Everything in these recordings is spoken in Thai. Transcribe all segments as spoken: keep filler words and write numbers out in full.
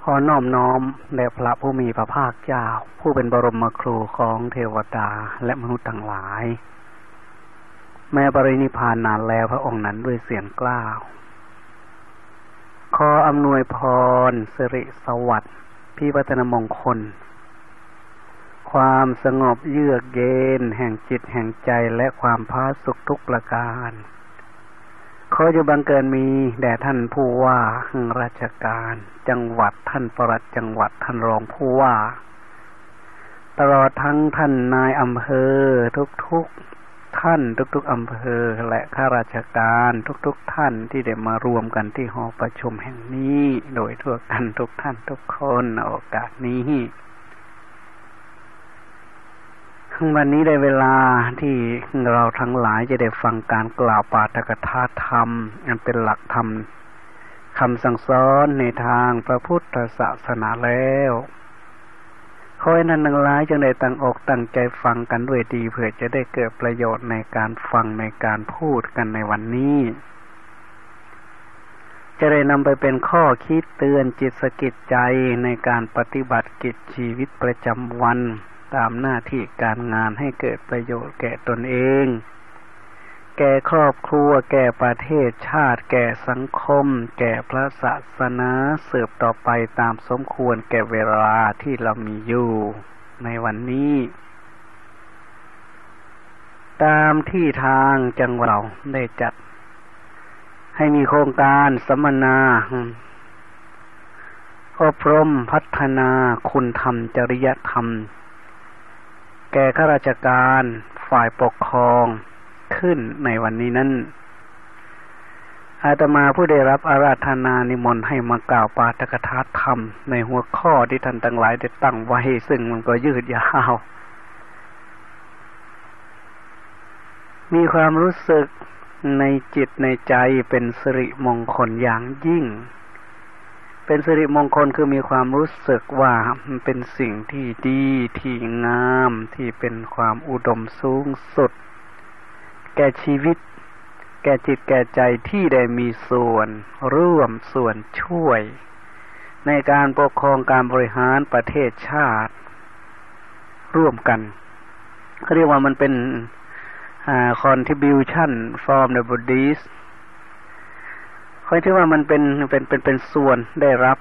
อน้อมน้อมแด่พระผู้มีพระภาคเจ้าผู้เป็นบรมครูของเทวดาและมนุษย์ทั้งหลายแม้ปรินิพพานนานแล้วพระองค์นั้นด้วยเสียงกล้าวขออำนวยพรสิริสวัสดิ์พิพัฒนมงคลความสงบเยือกเย็นแห่งจิตแห่งใจและความผาสุกทุกประการขอจะบังเกิดมีแด่ท่านผู้ว่าราชการจังหวัดท่านปลัดจังหวัดท่านรองผู้ว่าตลอดทั้งท่านนายอำเภอทุกๆท่านทุกๆอำเภอและข้าราชการทุกๆท่านที่ได้มารวมกันที่หอประชุมแห่งนี้โดยทั่วกันทุกท่านทุกคนในโอกาสนี้วันนี้ได้เวลาที่เราทั้งหลายจะได้ฟังการกล่าวปาฐกถาธรรมอันเป็นหลักธรรมคำสั่งสอนในทางพระพุทธศาสนาแล้วขอให้ท่านทั้งหลายจงได้ตั้งอกตั้งใจฟังกันด้วยดีเพื่อจะได้เกิดประโยชน์ในการฟังในการพูดกันในวันนี้จะได้นำไปเป็นข้อคิดเตือนจิตสะกิดใจในการปฏิบัติกิจชีวิตประจำวันตามหน้าที่การงานให้เกิดประโยชน์แก่ตนเองแก่ครอบครัวแก่ประเทศชาติแก่สังคมแก่พระศาสนาสืบต่อไปตามสมควรแก่เวลาที่เรามีอยู่ในวันนี้ตามที่ทางจังหวัดเราได้จัดให้มีโครงการสัมมนาอบรมพัฒนาคุณธรรมจริยธรรมแก่ข้าราชการฝ่ายปกครองขึ้นในวันนี้นั้นอาตมาผู้ได้รับอาราธนานิมนต์ให้มากล่าวปาฐกถาธรรมในหัวข้อที่ท่านทั้งหลายได้ตั้งไว้ซึ่งมันก็ยืดยาวมีความรู้สึกในจิตในใจเป็นสิริมงคลอย่างยิ่งเป็นสิริมงคลคือมีความรู้สึกว่ามันเป็นสิ่งที่ดีที่งามที่เป็นความอุดมสูงสุดแก่ชีวิตแก่จิตแก่ใจที่ได้มีส่วนร่วมส่วนช่วยในการปกครองการบริหารประเทศชาติร่วมกันเขาเรียกว่ามันเป็นอ่า contribution from the Buddhistค่อยที่ว่ามันเป็นเป็นเป็นเป็นส่วนได้รับ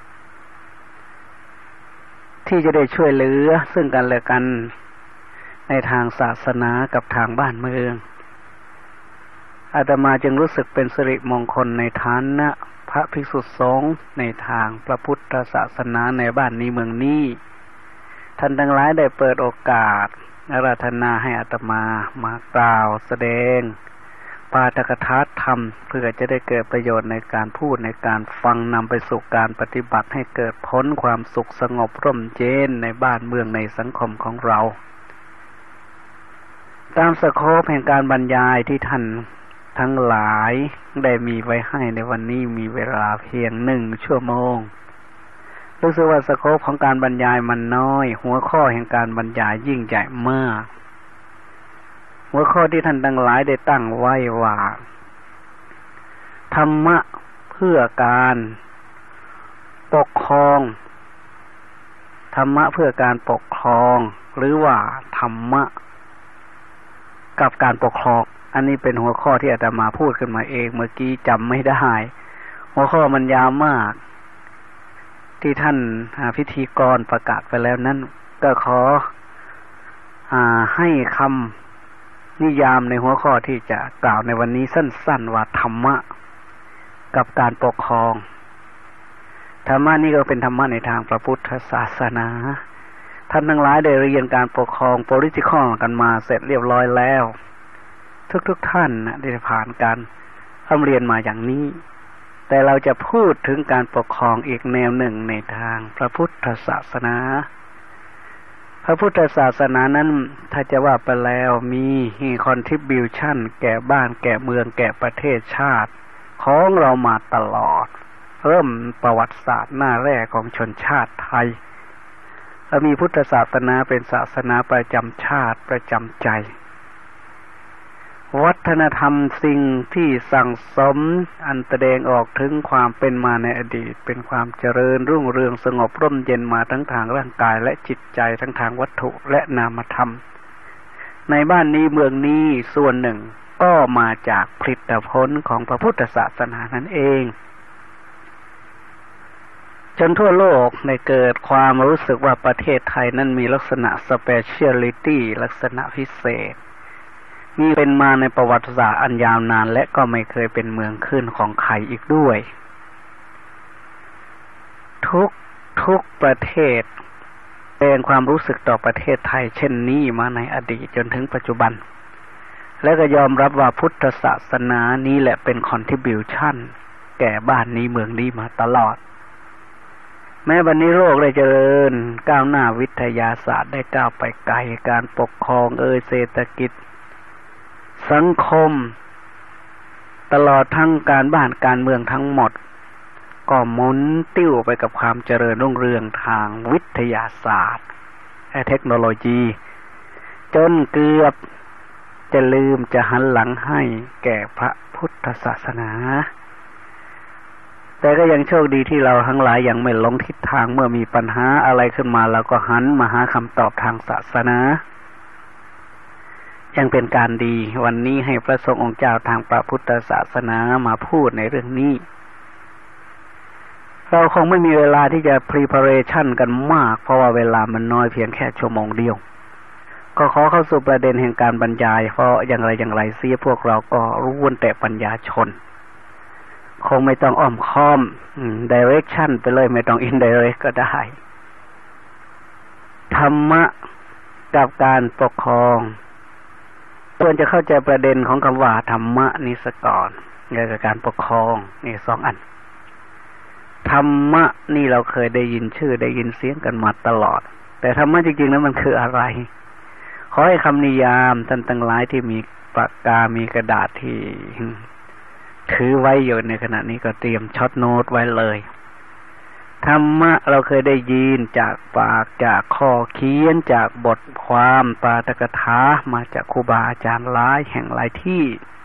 ที่จะได้ช่วยเหลือซึ่งกันและกันในทางศาสนากับทางบ้านเมืองอาตมาจึงรู้สึกเป็นสิริมงคลในฐานะพระภิกษุสงฆ์ในทางพระพุทธศาสนาในบ้านนี้เมืองนี้ท่านทั้งหลายได้เปิดโอกาสอาราธนาให้อาตมามากล่าวแสดงปาฐกถาธรรมเพื่อจะได้เกิดประโยชน์ในการพูดในการฟังนำไปสู่การปฏิบัติให้เกิดพ้นความสุขสงบร่มเย็นในบ้านเมืองในสังคมของเราตามสโคปแห่งการบรรยายที่ท่านทั้งหลายได้มีไว้ให้ในวันนี้มีเวลาเพียงหนึ่งชั่วโมงรู้สึกว่าสโคปของการบรรยายมันน้อยหัวข้อแห่งการบรรยายยิ่งใหญ่มากหัวข้อที่ท่านทั้งหลายได้ตั้งไว้ว่าธรรมะเพื่อการปกครองธรรมะเพื่อการปกครองหรือว่าธรรมะกับการปกครองอันนี้เป็นหัวข้อที่อาตมาพูดขึ้นมาเองเมื่อกี้จำไม่ได้หัวข้อมันยาวมากที่ท่านพิธีกรประกาศไปแล้วนั้นก็ขออ่าให้คำนิยามในหัวข้อที่จะกล่าวในวันนี้สั้นๆว่าธรรมะกับการปกครองธรรมะนี่ก็เป็นธรรมะในทางพระพุทธศาสนาท่านทั้งหลายได้เรียนการปกครอง political กันมาเสร็จเรียบร้อยแล้วทุกๆท่านนะได้ผ่านการเรียนมาอย่างนี้แต่เราจะพูดถึงการปกครองอีกแนวหนึ่งในทางพระพุทธศาสนาพระพุทธศาสนานั้นถ้าจะว่าไปแล้วมี contribution แก่บ้านแก่เมืองแก่ประเทศชาติของเรามาตลอดเริ่มประวัติศาสตร์หน้าแรกของชนชาติไทยและมีพุทธศาสนาเป็นศาสนาประจำชาติประจำใจวัฒนธรรมสิ่งที่สั่งสมอันแสดงออกถึงความเป็นมาในอดีตเป็นความเจริญรุ่งเรืองสงบร่มเย็นมาทั้งทางร่างกายและจิตใจทั้งทางวัตถุและนามธรรมในบ้านนี้เมืองนี้ส่วนหนึ่งก็มาจากผลิตผลของพระพุทธศาสนานั่นเองจนทั่วโลกได้เกิดความรู้สึกว่าประเทศไทยนั้นมีลักษณะ speciality ลักษณะพิเศษมีเป็นมาในประวัติศาสตร์อันยาวนานและก็ไม่เคยเป็นเมืองขึ้นของใครอีกด้วยทุกทุกประเทศแสดงความรู้สึกต่อประเทศไทยเช่นนี้มาในอดีตจนถึงปัจจุบันและก็ยอมรับว่าพุทธศาสนานี้แหละเป็น contribution แก่บ้านนี้เมืองนี้มาตลอดแม้วันนี้โลกได้เจริญก้าวหน้าวิทยาศาสตร์ได้ก้าวไปไกลการปกครองเอ่ยเศรษฐกิจสังคมตลอดทั้งการบ้านการเมืองทั้งหมดก็หมุนติ้วไปกับความเจริญรุ่งเรืองทางวิทยาศาสตร์และเทคโนโลยีจนเกือบจะลืมจะหันหลังให้แก่พระพุทธศาสนาแต่ก็ยังโชคดีที่เราทั้งหลายยังไม่หลงทิศทางเมื่อมีปัญหาอะไรขึ้นมาเราก็หันมาหาคำตอบทางศาสนายังเป็นการดีวันนี้ให้พระสงฆ์องค์เจ้าทางพระพุทธศาสนามาพูดในเรื่องนี้เราคงไม่มีเวลาที่จะ preparation กันมากเพราะว่าเวลามันน้อยเพียงแค่ชั่วโมงเดียวก็ขอเข้าสู่ประเด็นแห่งการบรรยายเพราะอย่างไรอย่างไรเสียพวกเราก็รู้วนแต่ปัญญาชนคงไม่ต้องอ้อมค้อม direction ไปเลยไม่ต้อง indirect ก็ได้ธรรมะกับการปกครองควรจะเข้าใจประเด็นของคำว่าธรรมะนี้ซะก่อนเกี่ยวกับการปกครองนี่สองอันธรรมะนี่เราเคยได้ยินชื่อได้ยินเสียงกันมาตลอดแต่ธรรมะจริงๆแล้วมันคืออะไรขอให้คำนิยามท่านทั้งหลายที่มีปากกามีกระดาษที่ถือไว้อยู่ในขณะนี้ก็เตรียมช็อตโน้ตไว้เลยธรรมะเราเคยได้ยินจากปากจากข้อเขียนจากบทความปาฐกถามาจากครูบาอาจารย์หลายแห่งหลายที่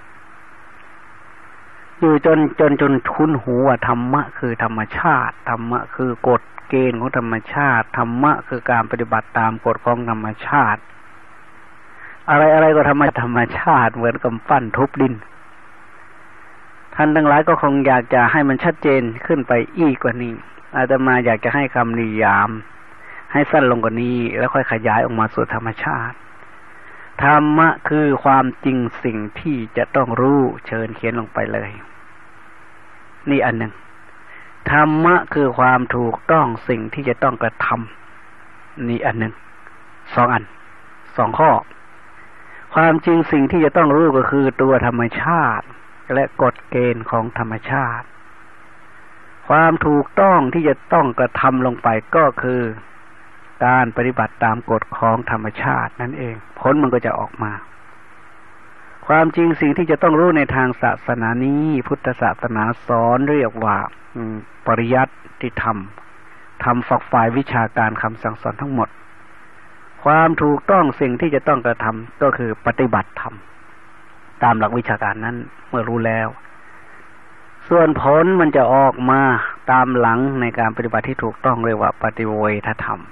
อยู่จนจนจนคุ้นหูว่าธรรมะคือธรรมชาติธรรมะคือกฎเกณฑ์ของธรรมชาติธรรมะคือการปฏิบัติตามกฎของธรรมชาติอะไรอะไรก็ธรรมธรรมชาติเหมือนกับปั้นทุบดินท่านทั้งหลายก็คงอยากจะให้มันชัดเจนขึ้นไปอีกกว่านี้อาตมาอยากจะให้คำนิยามให้สั้นลงกว่านี้แล้วค่อยขยายออกมาสู่ธรรมชาติธรรมะคือความจริงสิ่งที่จะต้องรู้เชิญเขียนลงไปเลยนี่อันหนึ่งธรรมะคือความถูกต้องสิ่งที่จะต้องกระทำนี่อันหนึ่งสองอันสองข้อความจริงสิ่งที่จะต้องรู้ก็คือตัวธรรมชาติและกฎเกณฑ์ของธรรมชาติความถูกต้องที่จะต้องกระทำลงไปก็คือการปฏิบัติตามกฎของธรรมชาตินั่นเองผลมันก็จะออกมาความจริงสิ่งที่จะต้องรู้ในทางศาสนานี้พุทธศาสนาสอนเรียกว่าปริยัติที่ทำทำฝักฝ่ายวิชาการคำสั่งสอนทั้งหมดความถูกต้องสิ่งที่จะต้องกระทำก็คือปฏิบัติธรรมตามหลักวิชาการนั้นเมื่อรู้แล้วส่วนผลมันจะออกมาตามหลังในการปฏิบัติที่ถูกต้องเรียกว่าปฏิเวทธรรม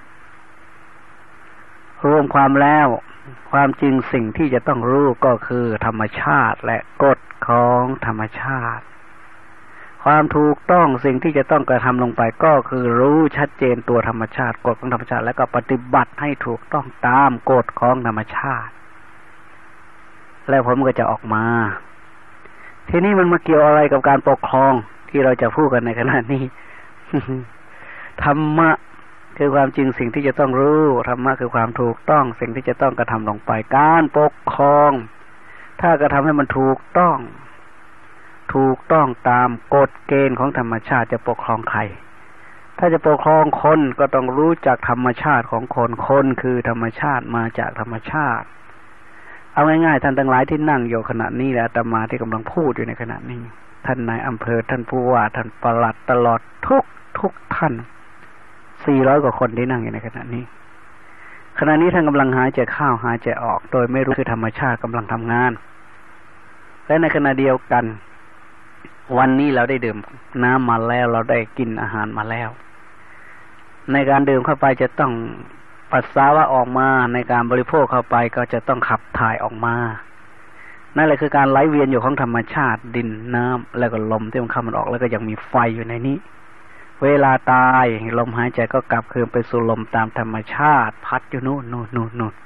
รวมความแล้วความจริงสิ่งที่จะต้องรู้ก็คือธรรมชาติและกฎของธรรมชาติความถูกต้องสิ่งที่จะต้องกระทำลงไปก็คือรู้ชัดเจนตัวธรรมชาติกฎของธรรมชาติแล้วก็ปฏิบัติให้ถูกต้องตามกฎของธรรมชาติแล้วผลมันก็จะออกมาทีนี้มันมาเกี่ยวอะไรกับการปกครองที่เราจะพูดกันในขณะนี้ ธรรมะคือความจริงสิ่งที่จะต้องรู้ธรรมะคือความถูกต้องสิ่งที่จะต้องกระทำลงไปการปกครองถ้ากระทำให้มันถูกต้องถูกต้องตามกฎเกณฑ์ของธรรมชาติจะปกครองใครถ้าจะปกครองคนก็ต้องรู้จักธรรมชาติของคนคนคือธรรมชาติมาจากธรรมชาติเอาง่ายๆท่านทั้งหลายที่นั่งอยู่ขณะนี้และอาตมาที่กำลังพูดอยู่ในขณะนี้ท่านนายอำเภอท่านผู้ว่าท่านปลัดตลอดทุกทุกท่านสี่ร้อยกว่าคนที่นั่งอยู่ในขณะนี้ขณะนี้ท่านกำลังหายใจเข้าหายใจออกโดยไม่รู้คือธรรมชาติกำลังทำงานและในขณะเดียวกันวันนี้เราได้ดื่มน้ำมาแล้วเราได้กินอาหารมาแล้วในการดื่มเข้าไปจะต้องปัสสาวะออกมาในการบริโภคเข้าไปก็จะต้องขับถ่ายออกมานั่นแหละคือการไหลเวียนอยู่ของธรรมชาติดินน้ำแล้วก็ลมที่มันเข้ามันออกแล้วก็ยังมีไฟอยู่ในนี้เวลาตายลมหายใจก็กลับคืนไปสู่ลมตามธรรมชาติพัดอยู่นู่นนู่นนู่นนู่น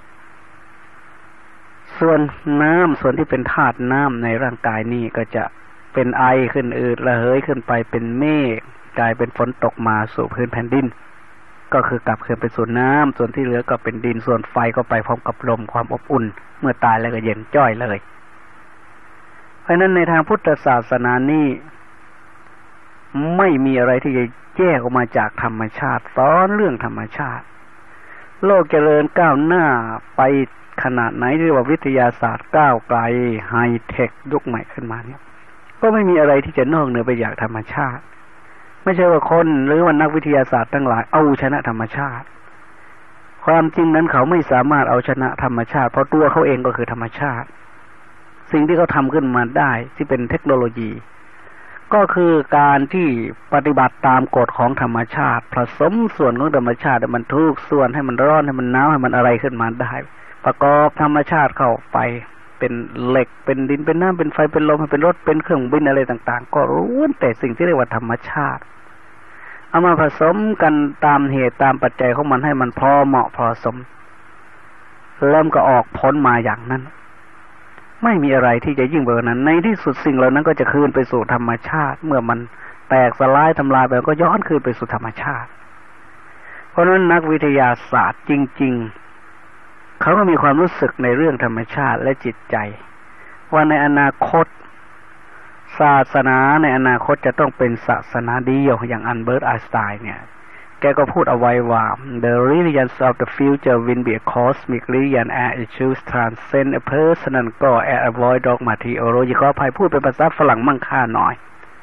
ส่วนน้ำส่วนที่เป็นธาตุน้ำในร่างกายนี่ก็จะเป็นไอขึ้นอืดระเหยขึ้นไปเป็นเมฆกลายเป็นฝนตกมาสู่พื้นแผ่นดินก็คือกลับคืนไปสู่น้ำส่วนที่เหลือก็เป็นดินส่วนไฟก็ไปพร้อมกับลมความอบอุ่นเมื่อตายแล้วก็เย็นจ้อยเลยเพราะนั้นในทางพุทธศาสนานี่ไม่มีอะไรที่จะแยกออกมาจากธรรมชาติสอนเรื่องธรรมชาติโลกเจริญก้าวหน้าไปขนาดไหนเรียกว่าวิทยาศาสตร์ก้าวไกลไฮเทคยุคใหม่ขึ้นมาเนี่ยก็ไม่มีอะไรที่จะนอกเหนือไปจากธรรมชาติไม่ใช่ว่าคนหรือว่านักวิทยาศาสตร์ทั้งหลายเอาชนะธรรมชาติความจริงนั้นเขาไม่สามารถเอาชนะธรรมชาติเพราะตัวเขาเองก็คือธรรมชาติสิ่งที่เขาทำขึ้นมาได้ที่เป็นเทคโนโลยีก็คือการที่ปฏิบัติตามกฎของธรรมชาติผสมส่วนของธรรมชาติให้มันทุกส่วนให้มันร้อนให้มันหนาวให้มันอะไรขึ้นมาได้ประกอบธรรมชาติเข้าไปเป็นเหล็กเป็นดินเป็นน้ำเป็นไฟเป็นลมเป็นรถเป็นเครื่องบินอะไรต่างๆก็ล้วนแต่สิ่งที่เรียกว่าธรรมชาติเอามาผสมกันตามเหตุตามปัจจัยของมันให้มันพอเหมาะพอสมเริ่มก็ออกพ้นมาอย่างนั้นไม่มีอะไรที่จะยิ่งไปกว่านั้นในที่สุดสิ่งเหล่านั้นก็จะคืนไปสู่ธรรมชาติเมื่อมันแตกสลายทำลายไปก็ย้อนคืนไปสู่ธรรมชาติเพราะฉะนั้นนักวิทยาศาสตร์จริงๆเขาก็มีความรู้สึกในเรื่องธรรมชาติและจิตใจว่าในอนาคตศาสนาในอนาคตจะต้องเป็นศาสนาเดียวอย่างอัลเบิร์ตไอน์สไตน์เนี่ยแกก็พูดเอาไว้ว่า the religions of the future will be a cosmic religion and it should transcend a personal god and avoid dogma theology ขออภัยพูดเป็นภาษาฝรั่งมั่งค่าหน่อย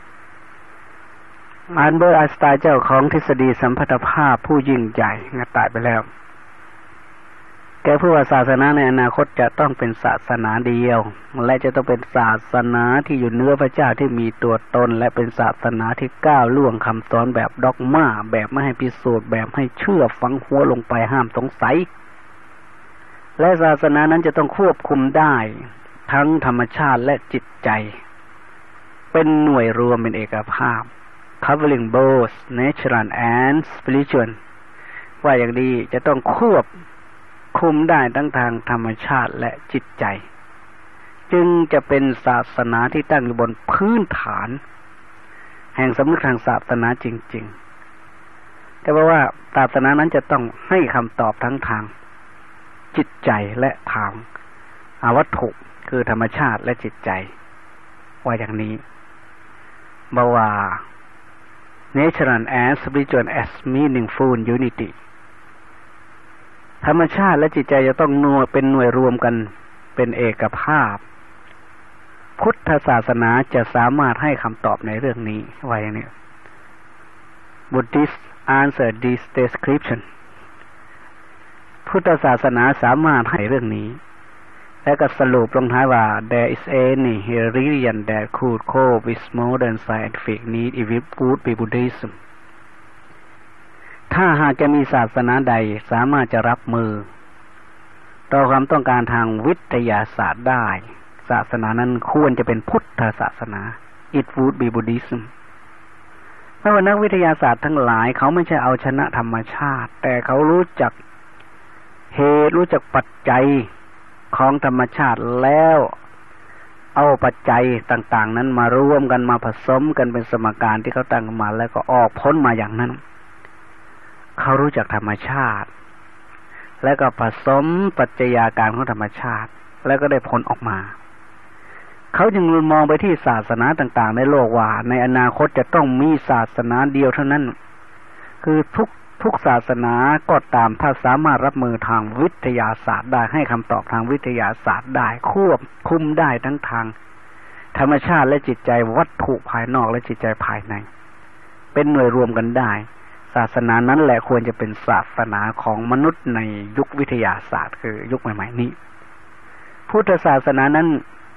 อัลเบิร์ตไอน์สไตน์เจ้าของทฤษฎีสัมพัทธภาพผู้ยิ่งใหญ่ตายไปแล้วแกพูดว่าศาสนาในอนาคตจะต้องเป็นศาสนาเดียวและจะต้องเป็นศาสนาที่อยู่เหนือพระเจ้าที่มีตัวตนและเป็นศาสนาที่ก้าวล่วงคำสอนแบบด็อกม่าแบบไม่ให้พิสูจน์แบบให้เชื่อฝังหัวลงไปห้ามสงสัยและศาสนานั้นจะต้องควบคุมได้ทั้งธรรมชาติและจิตใจเป็นหน่วยรวมเป็นเอกภาพ covering both natural and spiritual ว่าอย่างดีจะต้องควบคุมได้ทั้งทางธรรมชาติและจิตใจจึงจะเป็นศาสนาที่ตั้งอยู่บนพื้นฐานแห่งสำนึกทางศาสนาจริงๆแต่ว่าศาสนานั้นจะต้องให้คำตอบทั้งทางจิตใจและทางวัตถุคือธรรมชาติและจิตใจว่าอย่างนี้บอกว่า natural and spiritual as meaningful unityธรรมชาติและจิตใจจะต้องหน่วยเป็นหน่วยรวมกันเป็นเอกภาพพุทธศาสนาจะสามารถให้คำตอบในเรื่องนี้ไว้อย่างนี้ Buddhist answer this description พุทธศาสนาสามารถให้เรื่องนี้และก็สรุปลงท้ายว่า there is any religion that could cope with modern scientific need if it would be Buddhismถ้าหากจะมีศาสนาใดสามารถจะรับมือต่อความต้องการทางวิทยาศาสตร์ได้ศาสนานั้นควรจะเป็นพุทธศาสนา It would be Buddhism เพราะว่านักวิทยาศาสตร์ทั้งหลายเขาไม่ใช่เอาชนะธรรมชาติแต่เขารู้จักเหตุรู้จักปัจจัยของธรรมชาติแล้วเอาปัจจัยต่างๆนั้นมารวมกันมาผสมกันเป็นสมการที่เขาตั้งมาแล้วก็ออกพ้นมาอย่างนั้นเขารู้จักธรรมชาติแล้วก็ผสมปัจจัยการของธรรมชาติแล้วก็ได้ผลออกมาเขาจึงมองไปที่ศาสนาต่างๆในโลกว่าในอนาคตจะต้องมีศาสนาเดียวเท่านั้นคือทุกทุกศาสนาก็ตามถ้าสามารถรับมือทางวิทยาศาสตร์ได้ให้คำตอบทางวิทยาศาสตร์ได้ควบคุมได้ทั้งทางธรรมชาติและจิตใจวัตถุภายนอกและจิตใจภายในเป็นหน่วยรวมกันได้ศาสนานั้นแหละควรจะเป็นศาสนาของมนุษย์ในยุควิทยาศาสตร์คือยุคใหม่ๆนี้พุทธศาสนานั้น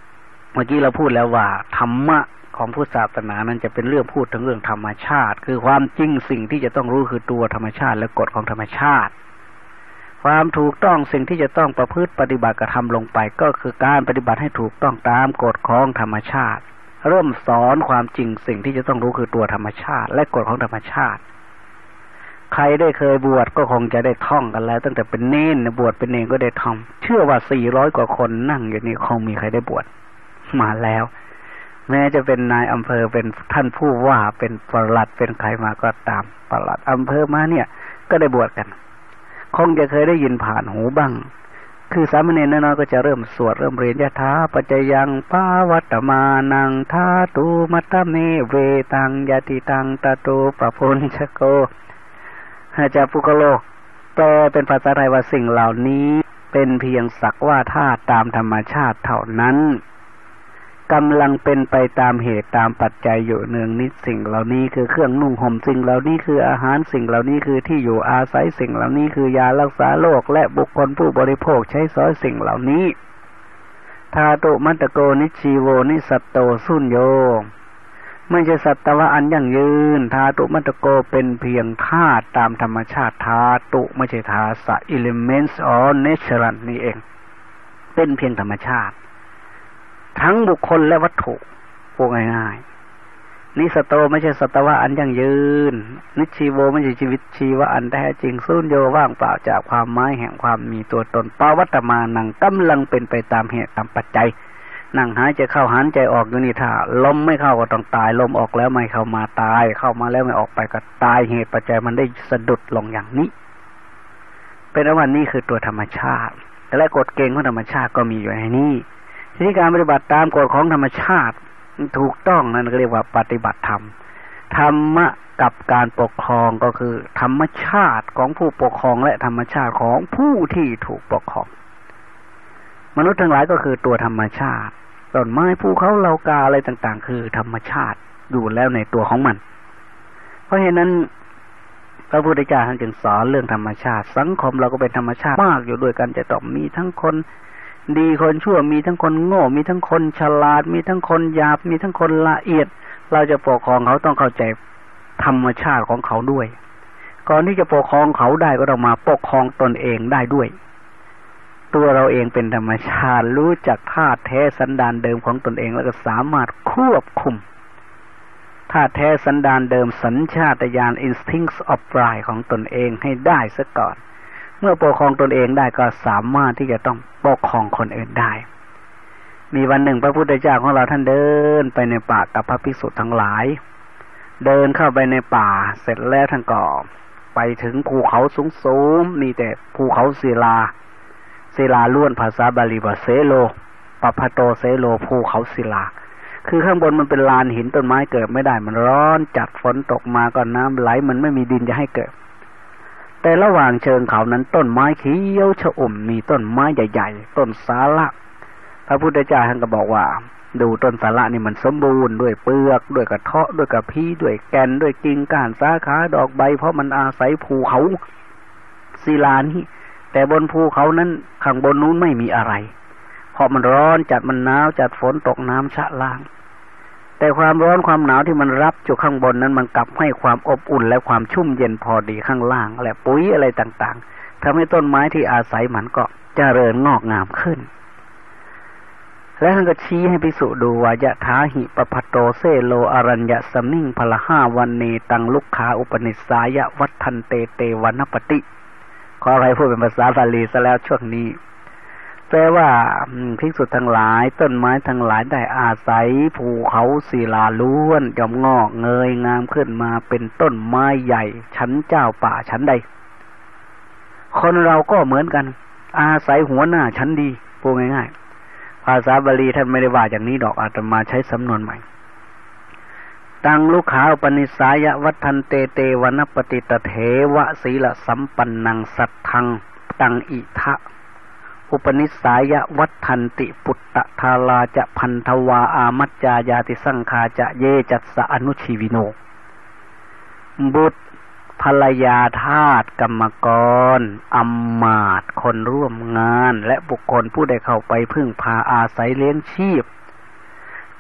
เมื่อกี้เราพูดแล้วว่าธรรมะของพุทธศาสนานั้นจะเป็นเรื่องพูดถึงเรื่องธรรมชาติคือความจริงสิ่งที่จะต้องรู้คือตัวธรรมชาติและกฎของธรรมชาติความถูกต้องสิ่งที่จะต้องประพฤติปฏิบัติกระทำลงไปก็คือการปฏิบัติให้ถูกต้องตามกฎของธรรมชาติเริ่มสอนความจริงสิ่งที่จะต้องรู้คือตัวธรรมชาติและกฎของธรรมชาติใครได้เคยบวชก็คงจะได้ท่องกันแล้วตั้งแต่เป็นเน้นบวชเป็นเนรก็ได้ท่องเชื่อว่าสี่ร้อยกว่าคนนั่งอยู่นี่คงมีใครได้บวชมาแล้วแม้จะเป็นนายอำเภอเป็นท่านผู้ว่าเป็นปลัดเป็นใครมาก็ตามปลัดอำเภอมาเนี่ยก็ได้บวชกันคงจะเคยได้ยินผ่านหูบ้างคือสามเณรน้อยๆก็จะเริ่มสวดเริ่มเรียนยะถาปัจจยังปาวัตตมานังธาตุมัตตเมเวตังยติตังตะโตปะพุญชโกอาจารย์ปุกโลแปลเป็นภาษาไทยว่าสิ่งเหล่านี้เป็นเพียงสักว่าธาตุตามธรรมชาติเท่านั้นกำลังเป็นไปตามเหตุตามปัจจัยอยู่เนืองนิดสิ่งเหล่านี้คือเครื่องนุ่งห่มสิ่งเหล่านี้คืออาหารสิ่งเหล่านี้คือที่อยู่อาศัยสิ่งเหล่านี้คือยารักษาโรคและบุคคลผู้บริโภคใช้สอยสิ่งเหล่านี้ธาตุมัตตโกนิชีโวนิสัตโตสุญโยไม่ใช่สัตวะอันยั่งยืนธาตุมัตตโกเป็นเพียงธาตุตามธรรมชาติธาตุไม่ใช่ธาสะ elements or natural นี่เองเป็นเพียงธรรมชาติทั้งบุคคลและวัตถุพูดง่ายๆนิสโตไม่ใช่สัตวะอันยั่งยืนนิชีโวไม่ใช่ชีวิตชีวะอันแท้จริงสุญโยว่างเปล่าจากความหมายแห่งความมีตัวตนปวัตตมานังกำลังเป็นไปตามเหตุตามปัจจัยนั่งหายใจเข้าหายใจออกอยู่นี่ถ้าลมไม่เข้าก็ต้องตายลมออกแล้วไม่เข้ามาตายเข้ามาแล้วไม่ออกไปก็ตายเหตุปัจจัยมันได้สะดุดลงอย่างนี้เป็นว่านี่คือตัวธรรมชาติและกฎเกณฑ์ของธรรมชาติก็มีอยู่ในนี้ทีนี้การปฏิบัติตามกฎของธรรมชาติถูกต้องนั่นก็เรียกว่าปฏิบัติธรรมธรรมะกับการปกครองก็คือธรรมชาติของผู้ปกครองและธรรมชาติของผู้ที่ถูกปกครองมนุษย์ทั้งหลายก็คือตัวธรรมชาติต้นไม้ภูเขาเหล่ากาอะไรต่างๆคือธรรมชาติอยู่แล้วในตัวของมันเพราะฉะนั้นพระพุทธเจ้าท่านจึงสอนเรื่องธรรมชาติสังคมเราก็เป็นธรรมชาติมากอยู่ด้วยกันจะต้องมีทั้งคนดีคนชั่วมีทั้งคนโง่มีทั้งคนฉลาดมีทั้งคนหยาบมีทั้งคนละเอียดเราจะปกครองเขาต้องเข้าใจธรรมชาติของเขาด้วยก่อนที่จะปกครองเขาได้ก็ต้องมาปกครองตนเองได้ด้วยตัวเราเองเป็นธรรมชาติรู้จักธาตุแท้สันดานเดิมของตนเองแล้วก็สามารถควบคุมธาตุแท้สันดานเดิมสัญชาตญาณ instincts of pride ของตนเองให้ได้ซะก่อนเมื่อปกครองตนเองได้ก็สามารถที่จะต้องปกครองคนอื่นได้มีวันหนึ่งพระพุทธเจ้าของเราท่านเดินไปในป่ากับพระภิกษุทั้งหลายเดินเข้าไปในป่าเสร็จแล้วท่านก็ไปถึงภูเขาสูงๆมีแต่ภูเขาศิลาศิลาล้วนภาษาบาลีว่าเสโลปปโตเสโลภูเขาศิลาคือข้างบนมันเป็นลานหินต้นไม้เกิดไม่ได้มันร้อนจัดฝนตกมาก็น้ำไหลมันไม่มีดินจะให้เกิดแต่ระหว่างเชิงเขานั้นต้นไม้เขียวชอุ่มมีต้นไม้ใหญ่ๆต้นสาละพระพุทธเจ้าท่านก็บอกว่าดูต้นสาละนี่มันสมบูรณ์ด้วยเปลือกด้วยกระเทาะด้วยกระพี้ด้วยแก่นด้วยกิ่งก้านสาขาดอกใบเพราะมันอาศัยภูเขาศิลานี้แต่บนภูเขานั้นข้างบนนู้นไม่มีอะไรเพราะมันร้อนจัดมันหนาวจัดฝนตกน้ำชะล้างแต่ความร้อนความหนาวที่มันรับอยู่ข้างบนนั้นมันกลับให้ความอบอุ่นและความชุ่มเย็นพอดีข้างล่างและปุ๋ยอะไรต่างๆทำให้ต้นไม้ที่อาศัยมันก็เจริญงอกงามขึ้นและท่านก็ชี้ให้ภิกษุดูว่ายะถาหิปปโตเซโลอรัญญสมิงพลห้าวันเนตังลุกขาอุปนิสายะวัฏทันเตเตวนปติขออะไรพูดเป็นภาษาบาลีซะแล้วช่วงนี้แปลว่าภิกษุทั้งหลายต้นไม้ทั้งหลายได้อาศัยภูเขาศิลาล้วนย่อมงอกเงยงามขึ้นมาเป็นต้นไม้ใหญ่ชั้นเจ้าป่าชั้นใดคนเราก็เหมือนกันอาศัยหัวหน้าชั้นดีพูดง่ายๆภาษาบาลีท่านไม่ได้ว่าอย่างนี้ดอกอาตมาใช้สำนวนใหม่ตังลุกขาอุปนิสายะวัฏทันเตเตวนปติตเถวะศีลสัมปันนังสัทธังตังอิทะอุปนิสายะวัฏทันติปุตตะทาลาจะพันธวาอามัจจายาติสังคาจะเยจัสสะอนุชีวิโนบุตรภรรยาทาสกรรมกรอัมมาตคนร่วมงานและบุคคลผู้ได้เข้าไปพึ่งพาอาศัยเลี้ยงชีพ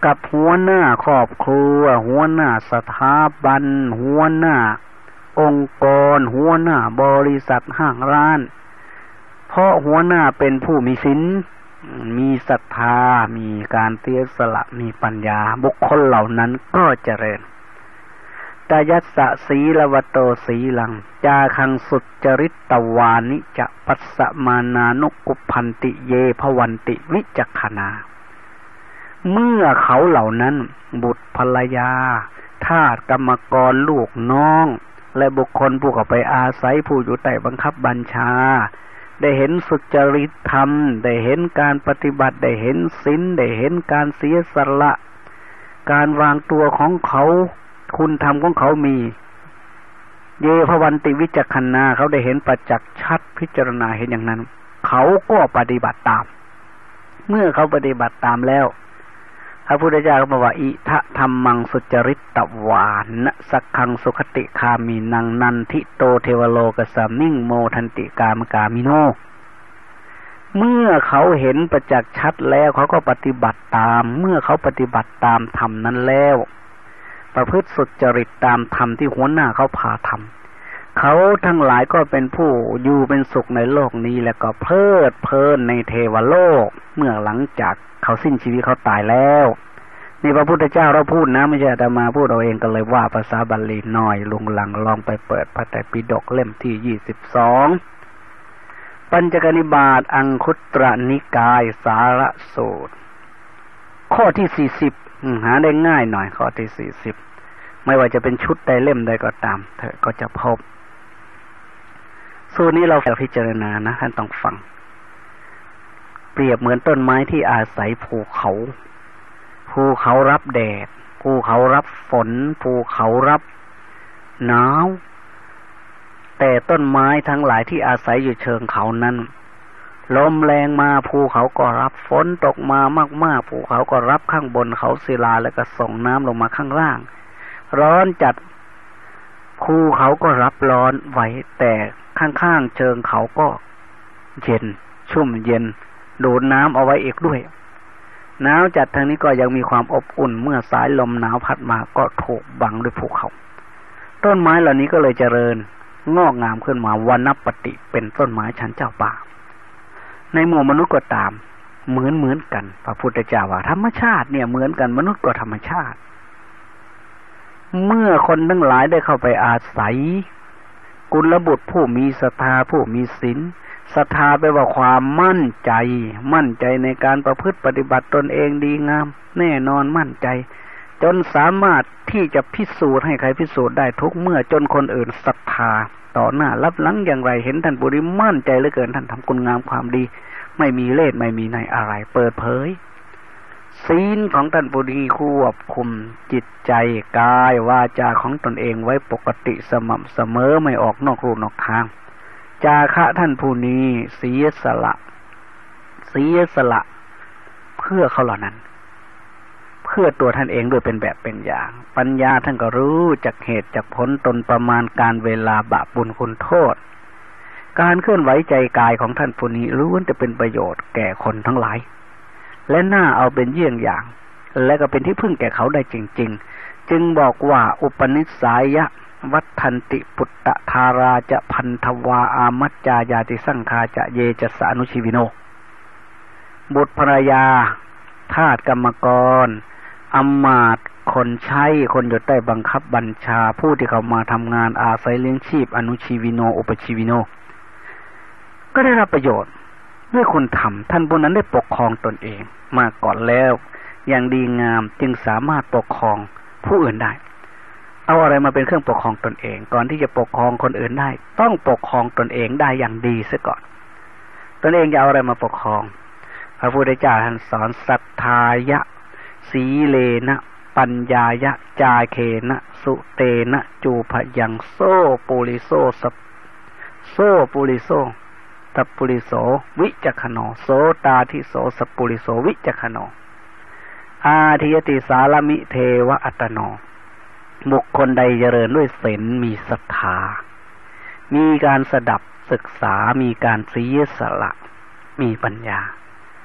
กับหัวหน้าครอบครัวหัวหน้าสถาบันหัวหน้าองค์กรหัวหน้าบริษัทห้างร้านเพราะหัวหน้าเป็นผู้มีศีลมีศรัทธามีการเสียสละมีปัญญาบุคคลเหล่านั้นก็เจริญตยัสสะสีลวโตสีลังจาคังสุจริตตวานิจะปัสสมานานุกุพันติเยภวันติวิจักขณาเมื่อเขาเหล่านั้นบุตรภรรยาทาสกรรมกรลูกน้องและบุคคลผู้เข้าไปอาศัยผู้อยู่ใต้บังคับบัญชาได้เห็นสุจริตธรรมได้เห็นการปฏิบัติได้เห็นศีลได้เห็นการเสียสละการวางตัวของเขาคุณธรรมของเขามีเยภวันติวิจักขณาเขาได้เห็นประจักษ์ชัดพิจารณาเห็นอย่างนั้นเขาก็ปฏิบัติตามเมื่อเขาปฏิบัติตามแล้วพระพุทธเจ้าก็บอกว่าอิทะธัมมังสุจริตตวานะสักขังสุขติคามินังนันทิโตเทวโลกสัมมิงโมทันติกามกามิโนเมื่อเขาเห็นประจักษ์ชัดแล้วเขาก็ปฏิบัติตามเมื่อเขาปฏิบัติตามธรรมนั้นแล้วประพฤติสุจริตตามธรรมที่หัวหน้าเขาพาทำเขาทั้งหลายก็เป็นผู้อยู่เป็นสุขในโลกนี้แล้วก็เพลิดเพลินในเทวโลกเมื่อหลังจากเขาสิ้นชีวิตเขาตายแล้วนี่พระพุทธเจ้าเราพูดนะไม่ใช่อาตมาพูดเอาเองก็เลยว่าภาษาบาลีน้อยลุงหลังลองไปเปิดพระไตรปิฎกเล่มที่ยี่สิบสองปัญจกนิบาตอังคุตรนิกายสารสูตรข้อที่สี่สิบหาได้ง่ายหน่อยข้อที่สี่สิบไม่ว่าจะเป็นชุดใดเล่มใดก็ตามเธอก็จะพบสูตรนี้เราพิจารณานะท่านต้องฟังเปรียบเหมือนต้นไม้ที่อาศัยภูเขาภูเขารับแดดภูเขารับฝนภูเขารับหนาวแต่ต้นไม้ทั้งหลายที่อาศัยอยู่เชิงเขานั้นลมแรงมาภูเขาก็รับฝนตกมามากๆภูเขาก็รับข้างบนเขาศิลาแล้วก็ส่งน้ำลงมาข้างล่างร้อนจัดภูเขาก็รับร้อนไว้แต่ข้างๆเชิงเขาก็เย็นชุ่มเย็นดูดน้ำเอาไว้อีกด้วยหนาวจัดทางนี้ก็ยังมีความอบอุ่นเมื่อสายลมหนาวพัดมาก็ถูกบังด้วยภูเขาต้นไม้เหล่านี้ก็เลยเจริญงอกงามขึ้นมาวันนับปฏิเป็นต้นไม้ชั้นเจ้าป่าในหมู่มนุษย์ก็ตามเหมือนเหมือนกันพระพุทธเจ้าว่าธรรมชาติเนี่ยเหมือนกันมนุษย์ก็ธรรมชาติเมื่อคนทั้งหลายได้เข้าไปอาศัยกุลบุตรผู้มีศรัทธาผู้มีศีลศรัทธาแปลว่าความมั่นใจมั่นใจในการประพฤติปฏิบัติตนเองดีงามแน่นอนมั่นใจจนสามารถที่จะพิสูจน์ให้ใครพิสูจน์ได้ทุกเมื่อจนคนอื่นศรัทธาต่อหน้ารับหลังอย่างไรเห็นท่านปุริมั่นใจเหลือเกินท่านทำคุณงามความดีไม่มีเล่ห์ไม่มีในอะไรเปิดเผยศีลของท่านปุริควบคุมจิตใจกายวาจาของตนเองไว้ปกติสม่ำเสมอไม่ออกนอกรูนอกทางจาคะท่านผู้นี้เสียสละเสียสละเพื่อเขาเหล่านั้นเพื่อตัวท่านเองด้วยเป็นแบบเป็นอย่างปัญญาท่านก็รู้จักเหตุจักผลตนประมาณการเวลาบาปบุญคุณโทษการเคลื่อนไหวใจกายของท่านผู้นี้ล้วนจะเป็นประโยชน์แก่คนทั้งหลายและน่าเอาเป็นเยี่ยงอย่างและก็เป็นที่พึ่งแก่เขาได้จริงๆจึงบอกว่าอุปนิสัยะวัฏทันติปุตตะธาราจะพันธวาอามัจจายาติสังคาจะเยจะสานุชีวิโนบุตรภรรยาทาสกรรมกรอำมาตย์คนใช้คนอยู่ใต้บังคับบัญชาผู้ที่เขามาทำงานอาศัยเลี้ยงชีพอนุชีวิโนอุปชีวิโนก็ได้รับประโยชน์ด้วยคุณธรรมท่านผู้นั้นได้ปกครองตนเองมาก่อนแล้วอย่างดีงามจึงสามารถปกครองผู้อื่นได้เอาอะไรมาเป็นเครื่องปกครองตนเองก่อนที่จะปกครองคนอื่นได้ต้องปกครองตนเองได้อย่างดีซะก่อนตนเองจะเอาอะไรมาปกครองพระพุทธเจ้าท่านสอนศรัทธายะสีเลนะปัญญายะจาเคนะสุเตนะจูพยังโซปุริโซสโซปุริโซสัพปุริโสวิจักขโนโสตาทิโสสัพปุริโสวิจักขโนอาทิยติสารมิเทวะอัตโนบุคคลใดเจริญด้วยศีลมีศรัทธามีการสดับศึกษามีการเสียสละมีปัญญา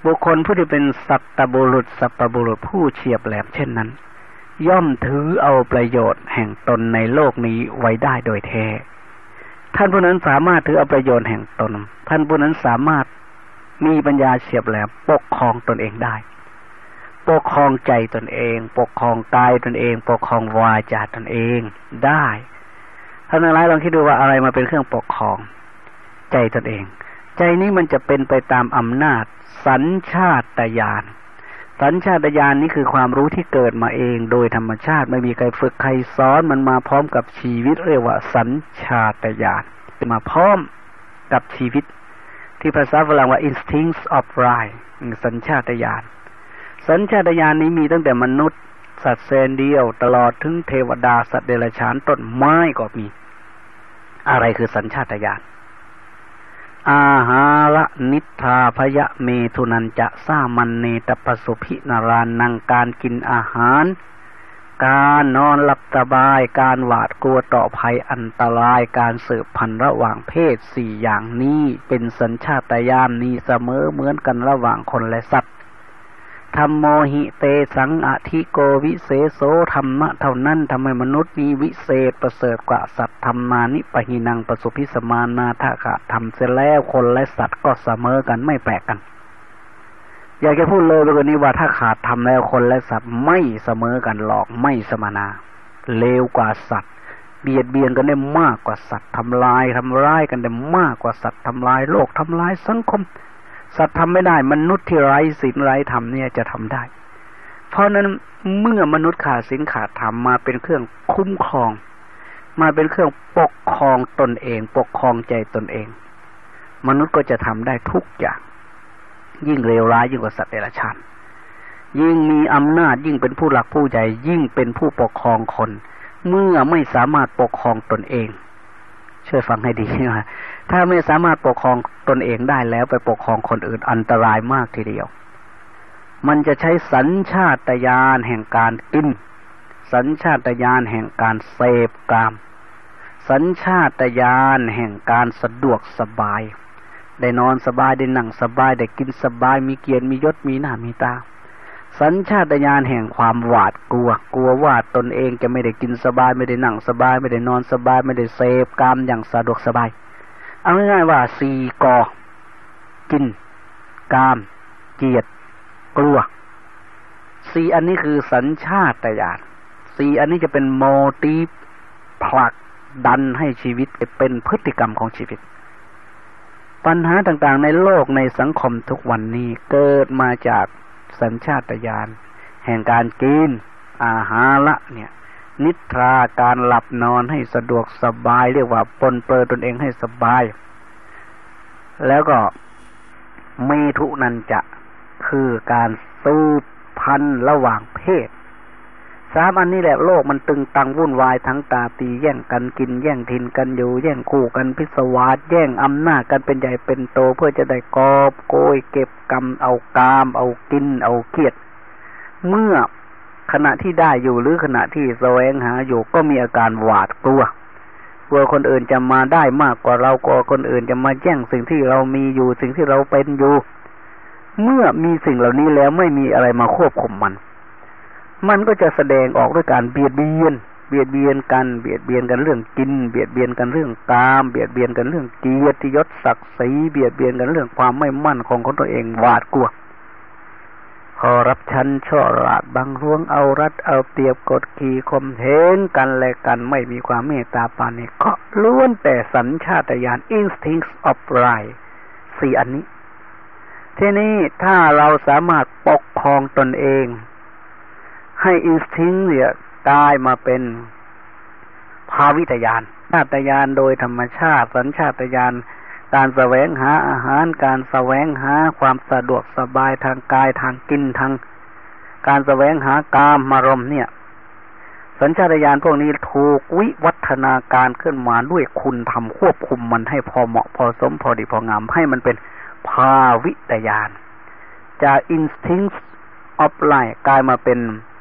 บุคคลผู้ที่เป็นสัตตบุรุษสัพพบุรุษผู้เฉียบแหลมเช่นนั้นย่อมถือเอาประโยชน์แห่งตนในโลกนี้ไว้ได้โดยแท้ท่านผู้นั้นสามารถถือเอาประโยชน์แห่งตนท่านผู้นั้นสามารถมีปัญญาเฉียบแหลมปกครองตนเองได้ปกครองใจตนเองปกครองกายตนเองปกครองวาจาตนเองได้ท่านทั้งหลายลองคิดดูว่าอะไรมาเป็นเครื่องปกครองใจตนเองใจนี้มันจะเป็นไปตามอำนาจสัญชาตญาณสัญชาตญาณนี้คือความรู้ที่เกิดมาเองโดยธรรมชาติไม่มีใครฝึกใครสอนมันมาพร้อมกับชีวิตเรียกว่าสัญชาตญาณมาพร้อมกับชีวิตที่ภาษาฝรั่งว่า instincts of life สัญชาตญาณสัญชาตญาณนี้มีตั้งแต่มนุษย์สัตว์แสนเดียวตลอดถึงเทวดาสัตว์เดรัจฉานต้นไม้ก็มีอะไรคือสัญชาตญาณอาหาระนิทธาพยะเมทุนันจะสามันเนตปสุภินารานังการกินอาหารการนอนหลับสบายการหวาดกลัวต่อภัยอันตรายการสืบพันธุ์ระหว่างเพศสี่อย่างนี้เป็นสัญชาตญาณนี้เสมอเหมือนกันระหว่างคนและสัตว์ธัมโมหิเตสังอธิโกวิเศโสธรรมะเท่านั้นทำให้มนุษย์มีวิเศษประเสริฐกว่าสัตว์ธรรมานิปหินังปสุภิสมานาถ้าขาดธรรมเสร็จแล้วคนและสัตว์ก็เสมอกันไม่แปลกกันอยากจะพูดเลยไปกว่านี้ว่าถ้าขาดธรรมแล้วคนและสัตว์ไม่เสมอกันหรอกไม่สมนาเลวกว่าสัตว์เบียดเบียนกันได้มากกว่าสัตว์ทำลายทำร้ายกันได้มากกว่าสัตว์ทำลายโลกทำลายสังคมสัตว์ทำไม่ได้มนุษย์ที่ไร้ศีลไร้ธรรมเนี่ยจะทำได้เพราะนั้นเมื่อมนุษย์ขาดศีลขาดธรรมมาเป็นเครื่องคุ้มครองมาเป็นเครื่องปกครองตนเองปกครองใจตนเองมนุษย์ก็จะทำได้ทุกอย่างยิ่งเลวร้ายยิ่งกว่าสัตว์เดรัจฉานยิ่งมีอำนาจยิ่งเป็นผู้หลักผู้ใหญ่ยิ่งเป็นผู้ปกครองคนเมื่อไม่สามารถปกครองตนเองช่วยฟังให้ดีนะถ้าไม่สามารถปกครองตนเองได้แล้วไปปกครองคนอื่นอันตรายมากทีเดียวมันจะใช้สัญชาตญาณแห่งการกินสัญชาตญาณแห่งการเสพกามสัญชาตญาณแห่งการสะดวกสบายได้นอนสบายได้นั่งสบายได้กินสบายมีเกียรติมียศมีหน้ามีตาสัญชาตญาณแห่งความหวาดกลัวกลัวว่าตนเองจะไม่ได้กินสบายไม่ได้นั่งสบายไม่ได้นอนสบายไม่ได้เสพกามอย่างสะดวกสบายเอาง่ายๆว่าสี่กอกินกามเกียรติกลัวสี่อันนี้คือสัญชาตญาณสี่อันนี้จะเป็นโมทีฟผลักดันให้ชีวิตเป็นพฤติกรรมของชีวิตปัญหาต่างๆในโลกในสังคมทุกวันนี้เกิดมาจากสัญชาตญาณแห่งการกินอาหารละเนี่ยนิทราการหลับนอนให้สะดวกสบายเรียกว่าปลนเปลือยตนเองให้สบายแล้วก็เมถุนันจะคือการสืบพันธุ์ระหว่างเพศสามอันนี้แหละโลกมันตึงตังวุ่นวายทั้งตาตีแย่งกันกินแย่งถิ่นกันอยู่แย่งคู่กันพิศวาสแย่งอำนาจกันเป็นใหญ่เป็นโตเพื่อจะได้กอบโกยเก็บกำเอากามเอากินเอาเกียรติเมื่อขณะที่ได้อยู่หรือขณะที่แสวงหาอยู่ก็มีอาการหวาดกลัวกลัวคนอื่นจะมาได้มากกว่าเรากลัวคนอื่นจะมาแย่งสิ่งที่เรามีอยู่สิ่งที่เราเป็นอยู่เมื่อมีสิ่งเหล่านี้แล้วไม่มีอะไรมาควบคุมมันมันก็จะแสดงออกด้วยการเบียดเบียนเบียดเบียนกันเบียดเบียนกันเรื่องกินเบียดเบียนกันเรื่องกามเบียดเบียนกันเรื่องเกียรติยศศักดิ์ศรีเบียดเบียนกันเรื่องความไม่มั่นคงของตัวเองหวาดกลัวคอร์รัปชันช่อราดบังรวงเอารัดเอาเปรียบกดขี่ข่มเหงกันและกันไม่มีความเมตตาปราณีก็ล้วนแต่สัญชาตญาณ instincts of right สี่อันนี้ทีนี้ถ้าเราสามารถปกครองตนเองให้ instinct เนี่ยกลายมาเป็นภาวิตญาณชาตญาณโดยธรรมชาติสัญชาตญาณการแสวงหาอาหารการแสวงหาความสะดวกสบายทางกายทางกินทางการแสวงหากามารมณ์เนี่ยสัญชาตญาณพวกนี้ถูกวิวัฒนาการขึ้นมาด้วยคุณธรรมควบคุมมันให้พอเหมาะพอสมพอดีพองามให้มันเป็นภาวิตญาณจาก instinct of life กลายมาเป็น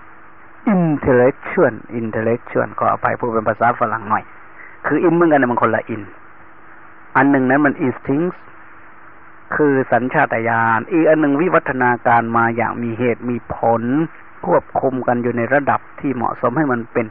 intellectual intellectual ก็เอาไปพูดเป็นภาษาฝรั่งหน่อยคือ in เหมือนกันแต่มันคนละ in อันหนึ่งนั้นมัน instinct คือสัญชาตญาณอีกอันหนึ่งวิวัฒนาการมาอย่างมีเหตุมีผลควบคุมกันอยู่ในระดับที่เหมาะสมให้มันเป็น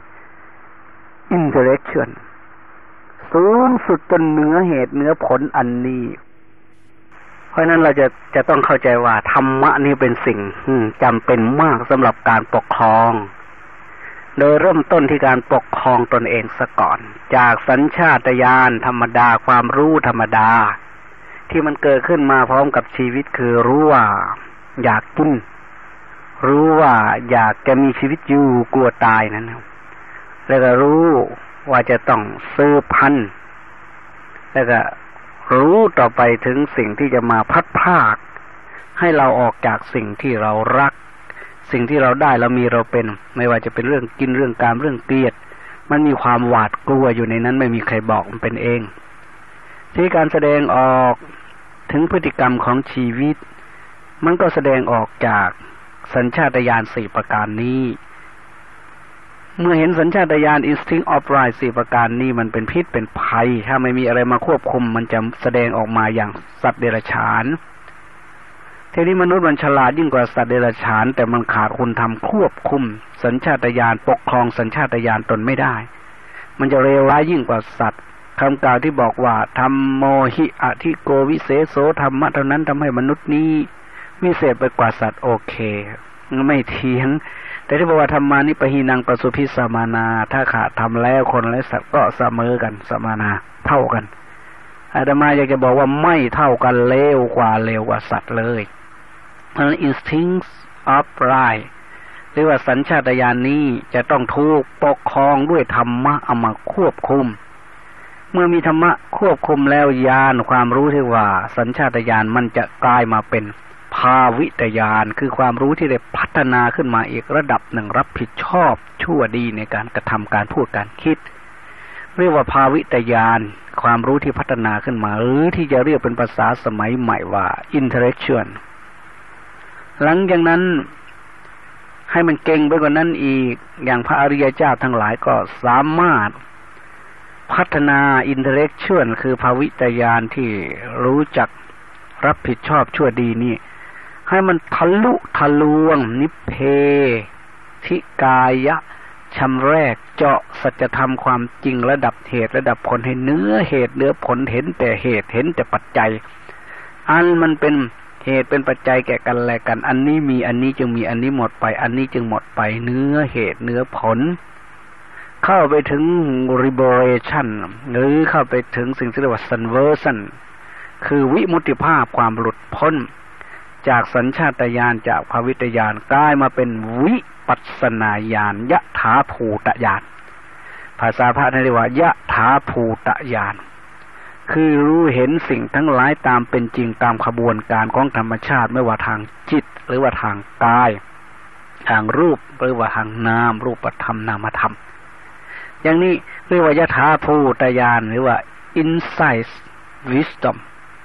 interaction สูงสุดจนเหนือเหตุเหนือผลอันนี้เพราะนั้นเราจะจะต้องเข้าใจว่าธรรมะนี่เป็นสิ่งจำเป็นมากสำหรับการปกครองโดยเริ่มต้นที่การปกครองตนเองซะก่อนจากสัญชาตญาณธรรมดาความรู้ธรรมดาที่มันเกิดขึ้นมาพร้อมกับชีวิตคือรู้ว่าอยากกินรู้ว่าอยากจะมีชีวิตอยู่กลัวตายนั้นแล้วก็รู้ว่าจะต้องสืบพันธุ์แล้วก็รู้ต่อไปถึงสิ่งที่จะมาพัดพากให้เราออกจากสิ่งที่เรารักสิ่งที่เราได้เรามีเราเป็นไม่ว่าจะเป็นเรื่องกินเรื่องการเรื่องเกลียดมันมีความหวาดกลัวอยู่ในนั้นไม่มีใครบอกมันเป็นเองที่การแสดงออกถึงพฤติกรรมของชีวิตมันก็แสดงออกจากสัญชาตญาณสี่ประการนี้เมื่อเห็นสัญชาตญาณ instinct of right สี่ประการนี้มันเป็นพิษเป็นภัยถ้าไม่มีอะไรมาควบคุมมันจะแสดงออกมาอย่างสัตว์เดรัจฉานทีนี้มนุษย์มันฉลาดยิ่งกว่าสัตว์เดรัจฉานแต่มันขาดคุณธรรมควบคุมสัญชาตญาณปกครองสัญชาตญาณตนไม่ได้มันจะเลวร้ายยิ่งกว่าสัตว์คำกล่าวที่บอกว่าธัมโมหิอธิโกวิเศโสธรรมะเท่านั้นทำให้มนุษย์นี้วิเศษไปกว่าสัตว์โอเคไม่เถียงแต่ที่บอกว่าธรรมานิปหินังปสุพิสมานาถ้าขาดทำแล้วคนและสัตว์ก็เสมอกันสมานาเท่ากันอาตมาอยากจะบอกว่าไม่เท่ากันเลวกว่าเลวกว่าสัตว์เลยเพราะฉะนั้น instinct of right หรือว่าสัญชาตญาณนี้จะต้องถูกปกครองด้วยธรรมะเอามาควบคุมเมื่อมีธรรมะควบคุมแล้วญาณความรู้ที่ว่าสัญชาตญาณมันจะกลายมาเป็นภาวิตญาณคือความรู้ที่ได้พัฒนาขึ้นมาอีกระดับหนึ่งรับผิดชอบชั่วดีในการกระทำการพูดการคิดเรียกว่าภาวิตญาณความรู้ที่พัฒนาขึ้นมาหรือที่จะเรียกเป็นภาษาสมัยใหม่ว่า intellectual หลังจากนั้นให้มันเก่งไปกว่านั้นอีกอย่างพระอริยเจ้าทั้งหลายก็สามารถพัฒนา intellectual คือภาวิตญาณที่รู้จักรับผิดชอบชั่วดีนี่ให้มันทะลุทะลวงนิพเพธิกายะชำแรกเจาะสัจธรรมความจริงระดับเหตุระดับผลให้เนื้อเหตุเนื้อผลเห็นแต่เหตุเห็นแต่ปัจจัยอันมันเป็นเหตุเป็นปัจจัยแก่กันและกันอันนี้มีอันนี้จึงมีอันนี้หมดไปอันนี้จึงหมดไปเนื้อเหตุเนื้อผลเข้าไปถึง liberation หรือเข้าไปถึงสิ่งที่เรียกว่า subversion คือวิมุตติภาพความหลุดพ้นจากสัญชาตญาณจากภาวิตญาณกลายมาเป็นวิปัสสนาญาณยถาภูตญาณภาษาพระเรียกว่ายถาภูตญาณคือรู้เห็นสิ่งทั้งหลายตามเป็นจริงตามขบวนการของธรรมชาติไม่ว่าทางจิตหรือว่าทางกายทางรูปหรือว่าทางนามรูปธรรมนามธรรมอย่างนี้เรียกว่ายถาภูตญาณหรือว่า insight wisdom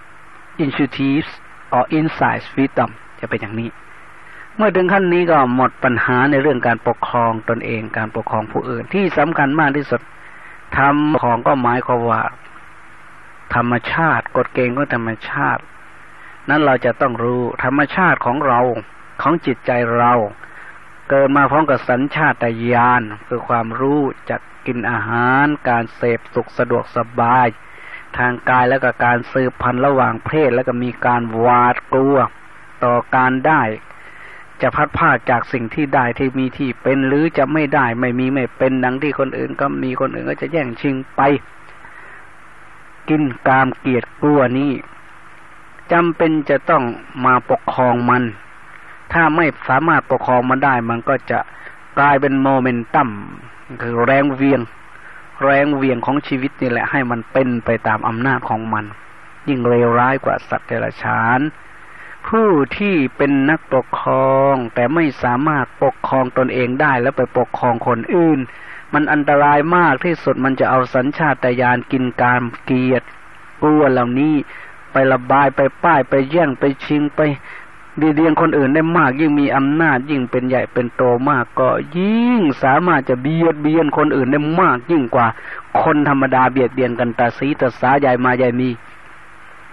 intuitive or insight wisdom จะเป็นอย่างนี้เมื่อถึงขั้นนี้ก็หมดปัญหาในเรื่องการปกครองตนเองการปกครองผู้อื่นที่สำคัญมากที่สุดธรรมของก็หมายความว่าธรรมชาติกฎเกณฑ์ของธรรมชาตินั้นเราจะต้องรู้ธรรมชาติของเราของจิตใจเราเกิดมาพร้อมกับสัญชาตญาณคือความรู้จักกินอาหารการเสพสุขสะดวกสบายทางกายแล้วก็การสืบพันธุ์ระหว่างเพศแล้วก็มีการหวาดกลัวต่อการได้จะพัดพรากจากสิ่งที่ได้ที่มีที่เป็นหรือจะไม่ได้ไม่มีไม่เป็นดังที่คนอื่นก็มีคนอื่นก็จะแย่งชิงไปกินกามเกียรติกลัวนี้จำเป็นจะต้องมาปกครองมันถ้าไม่สามารถปกครองมันได้มันก็จะกลายเป็นโมเมนตัมคือแรงเวียงแรงเวียงของชีวิตนี่แหละให้มันเป็นไปตามอำนาจของมันยิ่งเลวร้ายกว่าสัตว์เดรัจฉานผู้ที่เป็นนักปกครองแต่ไม่สามารถปกครองตนเองได้แล้วไปปกครองคนอื่นมันอันตรายมากที่สุดมันจะเอาสัญชาตญาณกินกามเกียรติกลัวเหล่านี้ไประบายไปป้ายไปแย่งไปชิงไปดีเดียงคนอื่นได้มากยิ่งมีอำนาจยิ่งเป็นใหญ่เป็นโตมากก็ยิ่งสามารถจะเบียดเบียนคนอื่นได้มากยิ่งกว่าคนธรรมดาเบียดเบียนกันตาสีตาสาใหญ่มาใหญ่มี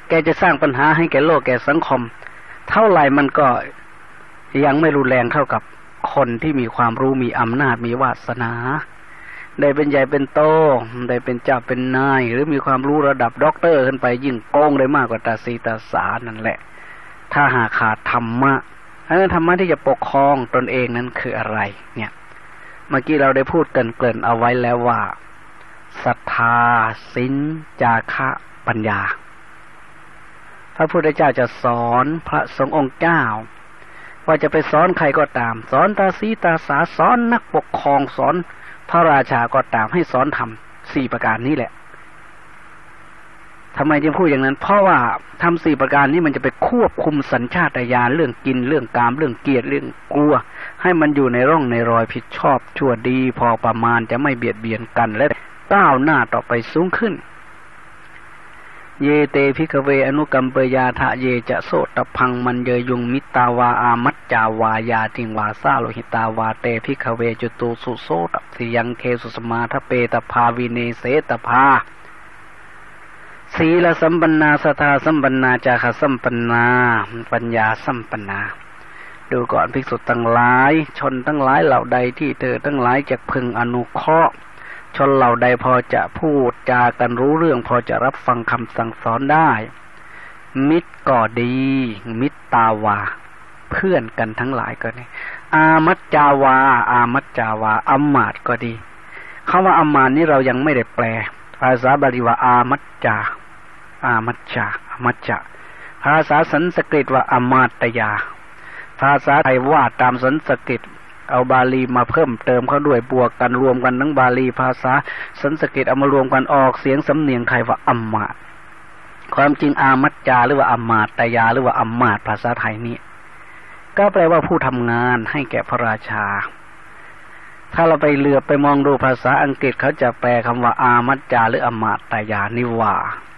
แกจะสร้างปัญหาให้แก่โลกแก่สังคมเท่าไหร่มันก็ยังไม่รุนแรงเท่ากับคนที่มีความรู้มีอำนาจมีวาสนาได้เป็นใหญ่เป็นโตได้เป็นเจ้าเป็นนายหรือมีความรู้ระดับด็อกเตอร์ขึ้นไปยิ่งโกงได้มากกว่าตาสีตาสานั่นแหละถ้าหากขาดธรรมะอันนั้นธรรมะที่จะปกครองตนเองนั้นคืออะไรเนี่ยเมื่อกี้เราได้พูดกันเกริ่นเอาไว้แล้วว่าศรัทธาศีลจาคะปัญญาพระพุทธเจ้าจะสอนพระสงฆ์องค์เจ้าว่าจะไปสอนใครก็ตามสอนตาสีตาสาสอนนักปกครองสอนพระราชาก็ตามให้สอนธรรมสี่ประการนี้แหละทำไมจึงพูดอย่างนั้นเพราะว่าทำสี่ประการนี้มันจะไปควบคุมสัญชาตญาณเรื่องกินเรื่องกามเรื่องเกียรติเรื่องกลัวให้มันอยู่ในร่องในรอยผิดชอบชั่วดีพอประมาณจะไม่เบียดเบียนกันและก้าวหน้าต่อไปสูงขึ้นเยเตภิกขเวอนุกัมเปยาทะเยจะโสตพังมันเยยุงมิตาวาอามัจจาวายาติงวาซาโลหิตาวาเตภิกขเวจุตูสุโสตสิยังเคสุสมาทเปตภาวิเนเสตภาศีลสัมปันนาศรัทธาสัมปันนาจาคะสัมปันนาปัญญาสัมปันนาดูก่อนภิกษุทั้งหลายชนทั้งหลายเหล่าใดที่เธอทั้งหลายจะพึงอนุเคราะห์ชนเหล่าใดพอจะพูดจากันรู้เรื่องพอจะรับฟังคำสั่งสอนได้มิตรก็ดีมิตรตาวาเพื่อนกันทั้งหลายก็ดีอามัจจาวาอามัจจาวาอำมาตย์ก็ดีคำว่าอำมาตย์นี้เรายังไม่ได้แปลภาษาบาลีว่าอามัจจาอามัจจาอามัจจาภาษาสันสกฤตว่าอมาตยาภาษาไทยว่าตามสันสกฤตเอาบาลีมาเพิ่มเติมเข้าด้วยบวกกันรวมกันทั้งบาลีภาษาสันสกฤตเอามารวมกันออกเสียงสำเนียงไทยว่าอำมาตย์ความจริงอามัจจาหรือว่าอมาตยาหรือว่าอำมาตย์ภาษาไทยนี้ก็แปลว่าผู้ทำงานให้แก่พระราชาถ้าเราไปเหลือบไปมองดูภาษาอังกฤษเขาจะแปลคำว่าอามัจจาหรืออมาตยานิว่า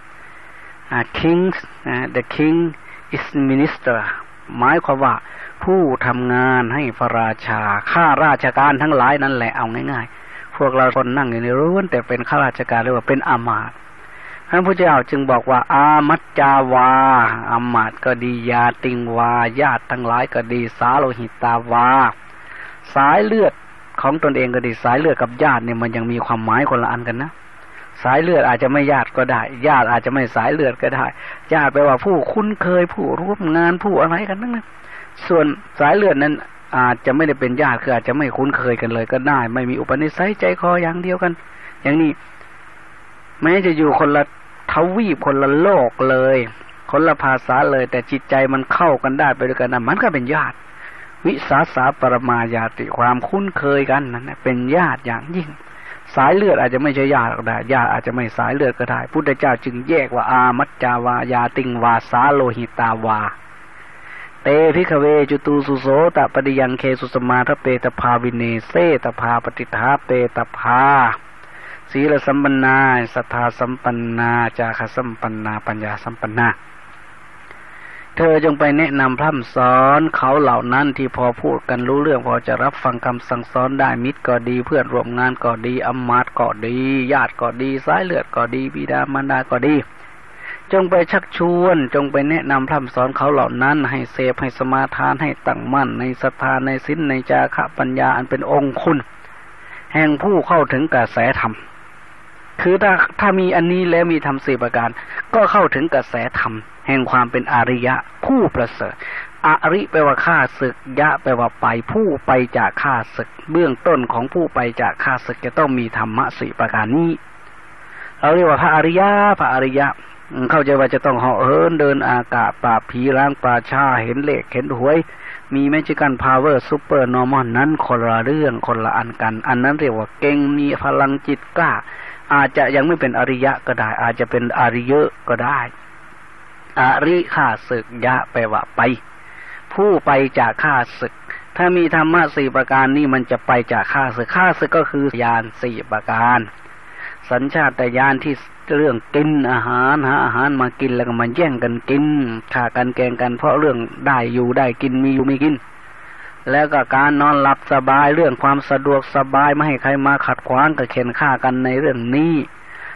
king the king is minister หมายความว่าผู้ทำงานให้พระราชาข้าราชการทั้งหลายนั่นแหละเอาง่ายๆพวกเราคนนั่งอยู่ในรู้แต่เป็นข้าราชการเรียกว่าเป็นอามาตย์พระพุทธเจ้าจึงบอกว่าอามัจจาวาอามาตย์ก็ดียาติงวาญาติทั้งหลายก็ดีสาโลหิตาวาสายเลือดของตนเองก็ดีสายเลือดกับญาติเนี่ยมันยังมีความหมายคนละอันกันนะสายเลือดอาจจะไม่ญาติก็ได้ญาติอาจจะไม่สายเลือดก็ได้ญาติแปลว่าผู้คุ้นเคยผู้ร่วมงานผู้อะไรกันนั่นนะส่วนสายเลือดนั้นอาจจะไม่ได้เป็นญาติคืออาจจะไม่คุ้นเคยกันเลยก็ได้ไม่มีอุปนิสัยใจคออย่างเดียวกันอย่างนี้แม้จะอยู่คนละทวีปคนละโลกเลยคนละภาษาเลยแต่จิตใจมันเข้ากันได้ไปด้วยกันนะมันก็เป็นญาติวิสาสาปรมายาติความคุ้นเคยกันนั่นเป็นญาติอย่างยิ่งสายเลือดอาจจะไม่ใช่ญาติก็ได้ญาติอาจจะไม่สายเลือดก็ได้พุทธเจ้าจึงแยกว่าอามัจจาวายาติงวาสาโลหิตาวาเตภิกขเวจุตูสุโสตปฏิยังเคสุสมาทเปตภาวิเนเสตภาปฏิทาเปตภาศีลสัมปันนาศรัทธาสัมปันนาจาคะสัมปันนาปัญญาสัมปันนาเธอจงไปแนะนำพร่ำสอนเขาเหล่านั้นที่พอพูดกันรู้เรื่องพอจะรับฟังคำสั่งสอนได้มิตรก็ดีเพื่อนร่วมงานก็ดีอำมาตย์ก็ดีญาติก็ดีสายเลือดก็ดีบิดามารดาก็ดีจงไปชักชวนจงไปแนะนำพร่ำสอนเขาเหล่านั้นให้เสพให้สมาทานให้ตั้งมั่นในศรัทธาในศีลในจาคะปัญญาอันเป็นองค์คุณแห่งผู้เข้าถึงกระแสธรรมคือถ้าถ้ามีอันนี้แล้วมีธรรมสี่ประการก็เข้าถึงกระแสธรรมแห่งความเป็นอริยะผู้ประเสริฐอริแปลว่าข้าศึกยะแปลว่าไปผู้ไปจากข้าศึกเบื้องต้นของผู้ไปจากข้าศึกจะต้องมีธรรมะสี่ประการนี้เราเรียกว่าพระอริยะพระอริยะเข้าใจว่าจะต้องเหาะเหินเดินอากาศปราบผีล้างปราชาเห็นเลขเห็นหวยมีแมจิกันพาวเวอร์ซูเปอร์นอร์มอนนั้นคนละเรื่องคนละอันกันอันนั้นเรียกว่าเก่งมีพลังจิตกล้าอาจจะยังไม่เป็นอริยะก็ได้อาจจะเป็นอริยะก็ได้อริข้าศึกยะแปลว่าไปผู้ไปจากข้าศึกถ้ามีธรรมะสี่ประการนี่มันจะไปจากข้าศึกข้าศึกก็คือญาณสี่ประการสัญชาตญาณที่เรื่องกินอาหารหาอาหารมากินแล้วก็มาแย่งกันกินฆ่ากันแกล้งกันเพราะเรื่องได้อยู่ได้กินมีอยู่มีกินแล้วก็การนอนหลับสบายเรื่องความสะดวกสบายไม่ให้ใครมาขัดขวางก็เข็นฆ่ากันในเรื่องนี้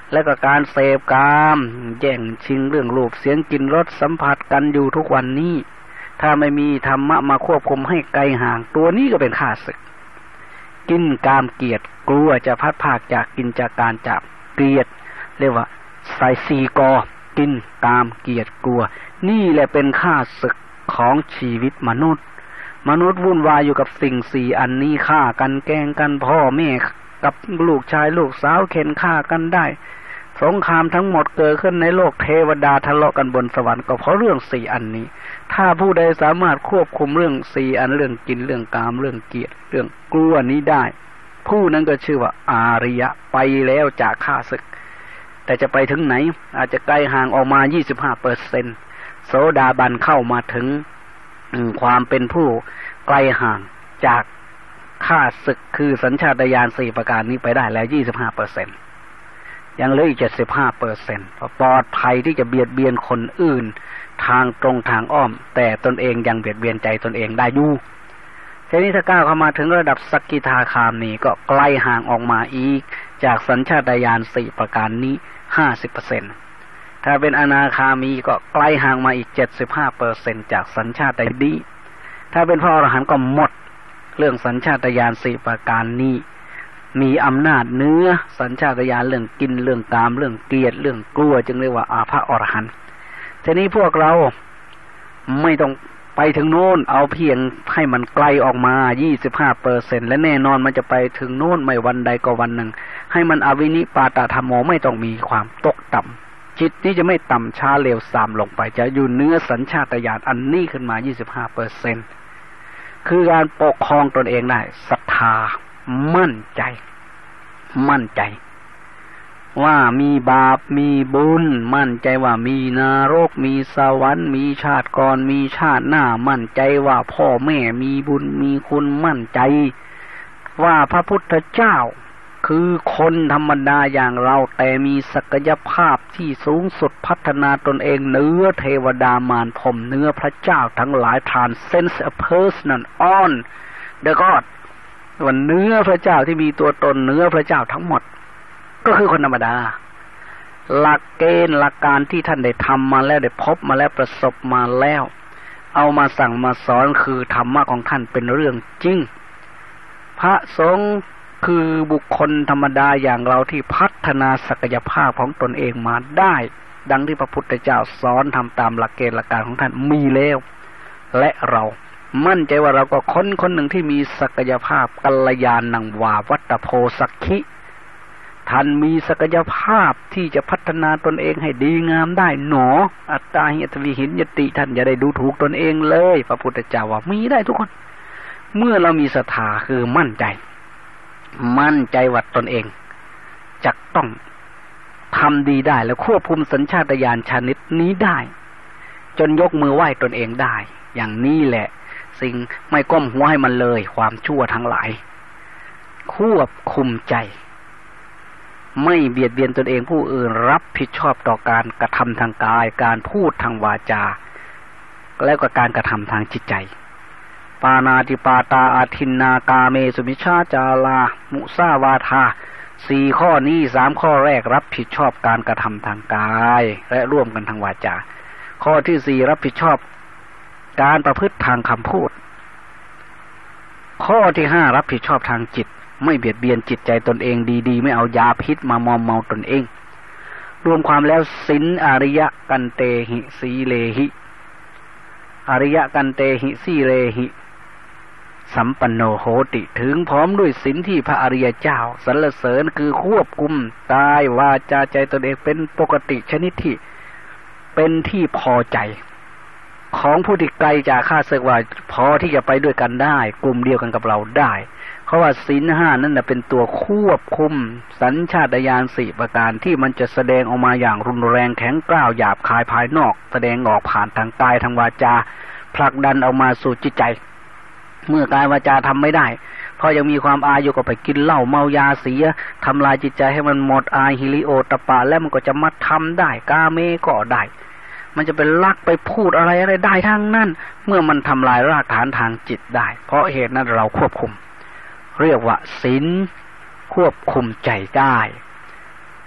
และก็การเสพกามแย่งชิงเรื่องรูปเสียงกลิ่นรสสัมผัสกันอยู่ทุกวันนี้ถ้าไม่มีธรรมะมาควบคุมให้ไกลห่างตัวนี้ก็เป็นข้าศึกกินกามเกียรติกลัวจะพัดภาคจากกินจากการจับเกลียดเรียกว่าไซซีกอกินกามเกียรติกลัวนี่แหละเป็นข้าศึกของชีวิตมนุษย์มนุษย์วุ่นวายอยู่กับสิ่งสี่อันนี้ฆ่ากันแกล้งกันพ่อแม่กับลูกชายลูกสาวเข็นฆ่ากันได้สงครามทั้งหมดเกิดขึ้นในโลกเทวดาทะเลาะกันบนสวรรค์ก็เพราะเรื่องสี่อันนี้ถ้าผู้ใดสามารถควบคุมเรื่องสี่อันเรื่องกินเรื่องกามเรื่องเกียรติเรื่องกลัวนี้ได้ผู้นั้นก็ชื่อว่าอาริยะไปแล้วจากข้าศึกแต่จะไปถึงไหนอาจจะไกลห่างออกมา ยี่สิบห้าเปอร์เซ็นต์ โสดาบันเข้ามาถึงความเป็นผู้ไกลห่างจากข้าศึกคือสัญชาตญาณสี่ประการนี้ไปได้แล้ว ยี่สิบห้าเปอร์เซ็นต์ ยังเหลืออีก เจ็ดสิบห้าเปอร์เซ็นต์ ปลอดภัยที่จะเบียดเบียนคนอื่นทางตรงทางอ้อมแต่ตนเองยังเบียดเบียนใจตนเองได้อยู่ทีนี้ถ้าก้าวเข้ามาถึงระดับสกิทาคามนี้ก็ไกลห่างออกมาอีกจากสัญชาตญาณสี่ประการนี้ ห้าสิบเปอร์เซ็นต์ ถ้าเป็นอนาคามีก็ไกลห่างมาอีก เจ็ดสิบห้าเปอร์เซ็นต์ จากสัญชาตญาณนี้ถ้าเป็นพระอรหันต์ก็หมดเรื่องสัญชาตญาณสี่ประการนี้มีอำนาจเนื้อสัญชาตญาณเรื่องกินเรื่องกามเรื่องเกลียดเรื่องกลัวจึงเรียกว่าอาภะอรหันต์ทีนี้พวกเราไม่ต้องไปถึงโน้นเอาเพียงให้มันไกลออกมา ยี่สิบห้าเปอร์เซ็นต์ และแน่นอนมันจะไปถึงโน้นไม่วันใดก็วันหนึ่งให้มันอวินิปาตธรรมโมไม่ต้องมีความตกต่ำจิตนี้จะไม่ต่ำช้าเร็วทรามลงไปจะอยู่เนื้อสัญชาตญาณอันนี้ขึ้นมา ยี่สิบห้าเปอร์เซ็นต์ คือการปกครองตนเองได้ศรัทธามั่นใจมั่นใจว่ามีบาปมีบุญมั่นใจว่ามีนรกมีสวรรค์มีชาติก่อนมีชาติหน้ามั่นใจว่าพ่อแม่มีบุญมีคุณมั่นใจว่าพระพุทธเจ้าคือคนธรรมดาอย่างเราแต่มีศักยภาพที่สูงสุดพัฒนาตนเองเหนือเทวดามารพรหมเหนือพระเจ้าทั้งหลาย transcends a person on the god วันเนื้อพระเจ้าที่มีตัวตนเนื้อพระเจ้าทั้งหมดก็คือคนธรรมดาหลักเกณฑ์หลักการที่ท่านได้ทำมาแล้วได้พบมาแล้วประสบมาแล้วเอามาสั่งมาสอนคือธรรมะของท่านเป็นเรื่องจริงพระสงฆ์คือบุคคลธรรมดาอย่างเราที่พัฒนาศักยภาพของตนเองมาได้ดังที่พระพุทธเจ้าสอนทำตามหลักเกณฑ์หลักการของท่านมีแล้วและเรามั่นใจว่าเราก็คนคนหนึ่งที่มีศักยภาพกัลยาณังวาวัตตโพสักขิท่านมีศักยภาพที่จะพัฒนาตนเองให้ดีงามได้หนออัตตาหิอัตวิหินยติท่านอย่าได้ดูถูกตนเองเลยพระพุทธเจ้าว่ามีได้ทุกคนเมื่อเรามีศรัทธาคือมั่นใจมั่นใจว่าตนเองจะต้องทำดีได้แล้วควบคุมสัญชาตญาณชนิดนี้ได้จนยกมือไหว้ตนเองได้อย่างนี้แหละสิ่งไม่ก้มหัวให้มันเลยความชั่วทั้งหลายควบคุมใจไม่เบียดเบียนตนเองผู้อื่นรับผิดชอบต่อการกระทำทางกายการพูดทางวาจาแล้วก็การกระทำทางจิตใจปานาติปาตาอาทินนากาเมสุมิชฌาจารามุสาวาทาสี่ข้อนี้สามข้อแรกรับผิดชอบการกระทำทางกายและร่วมกันทางวาจาข้อที่สี่รับผิดชอบการประพฤติทางคำพูดข้อที่ห้ารับผิดชอบทางจิตไม่เบียดเบียนจิตใจตนเองดีๆไม่เอายาพิษมามอมเมาตนเองรวมความแล้วศีลอริยกันเตหิสีเลหิอริยกันเตหิสีเลหิสัมปันโนโหติถึงพร้อมด้วยศีลที่พระอริยเจ้าสรรเสริญคือควบคุมกายวาจาใจตนเองเป็นปกติชนิดที่เป็นที่พอใจของผู้ที่ไกลจากข้าศึกว่าพอที่จะไปด้วยกันได้กลุ่มเดียวกันกับเราได้เพราะว่าศีลห้านั่นน่ะเป็นตัวควบคุมสัญชาตญาณสี่ประการที่มันจะแสดงออกมาอย่างรุนแรงแข็งกร้าวหยาบคายภายนอกแสดงออกผ่านทางกายทางวาจาผลักดันออกมาสู่จิตใจเมื่อกายวาจาทำไม่ได้เพราะยังมีความอายอยู่ก็ไปกินเหล้าเมายาเสียทำลายจิตใจให้มันหมดอายฮิริโอตปะแล้วมันก็จะมาทำได้กาเมก็ได้มันจะเป็นลักไปพูดอะไรอะไรได้ทั้งนั้นเมื่อมันทำลายรากฐานทางจิตได้เพราะเหตุนั้นเราควบคุมเรียกว่าศีลควบคุมใจได้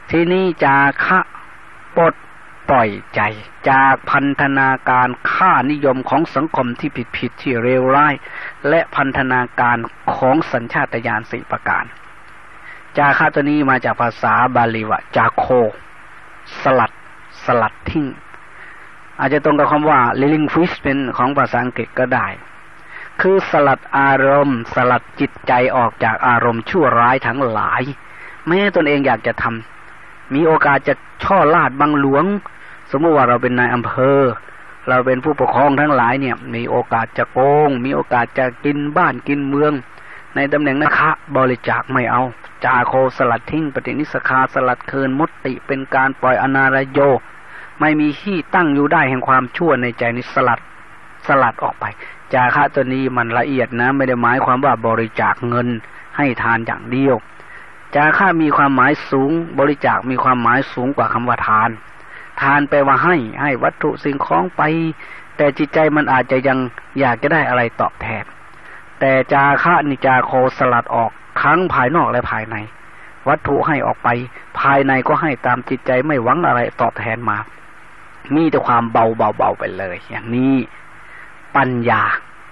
ที่นี่จาคะปลดปล่อยใจจากพันธนาการค่านิยมของสังคมที่ผิดๆที่เลวร้ายและพันธนาการของสัญชาตญาณสี่ประการจาคะตัวนี้มาจากภาษาบาลีว่าจาโคสลัดสลัดทิ้งอาจจะตรงกับคำว่า relinquish เป็นของภาษาอังกฤษก็ได้คือสลัดอารมณ์สลัดจิตใจออกจากอารมณ์ชั่วร้ายทั้งหลายแม้ตนเองอยากจะทำมีโอกาสจะช่อลาดบังหลวงสมมติว่าเราเป็นนายอำเภอเราเป็นผู้ปกครองทั้งหลายเนี่ยมีโอกาสจะโกงมีโอกาสจะกินบ้านกินเมืองในตำแหน่งนะคะบริจาคไม่เอาจาโคสลัดทิ้งปฏินิสคาสลัดเคินมุตติเป็นการปล่อยอนารโยไม่มีที่ตั้งอยู่ได้แห่งความชั่วในใจนี้สลัดสลัดออกไปจาคะตัวนี้มันละเอียดนะไม่ได้หมายความว่าบริจาคเงินให้ทานอย่างเดียวจาคะมีความหมายสูงบริจาคมีความหมายสูงกว่าคำว่าทานทานแปลว่าให้ให้วัตถุสิ่งของไปแต่จิตใจมันอาจจะยังอยากจะได้อะไรตอบแทนแต่จาคะนิจาโคสลัดออกทั้งภายนอกและภายในวัตถุให้ออกไปภายในก็ให้ตามจิตใจไม่หวังอะไรตอบแทนมามีแต่ความเบาเบาเบาไปเลยอย่างนี้ปัญญา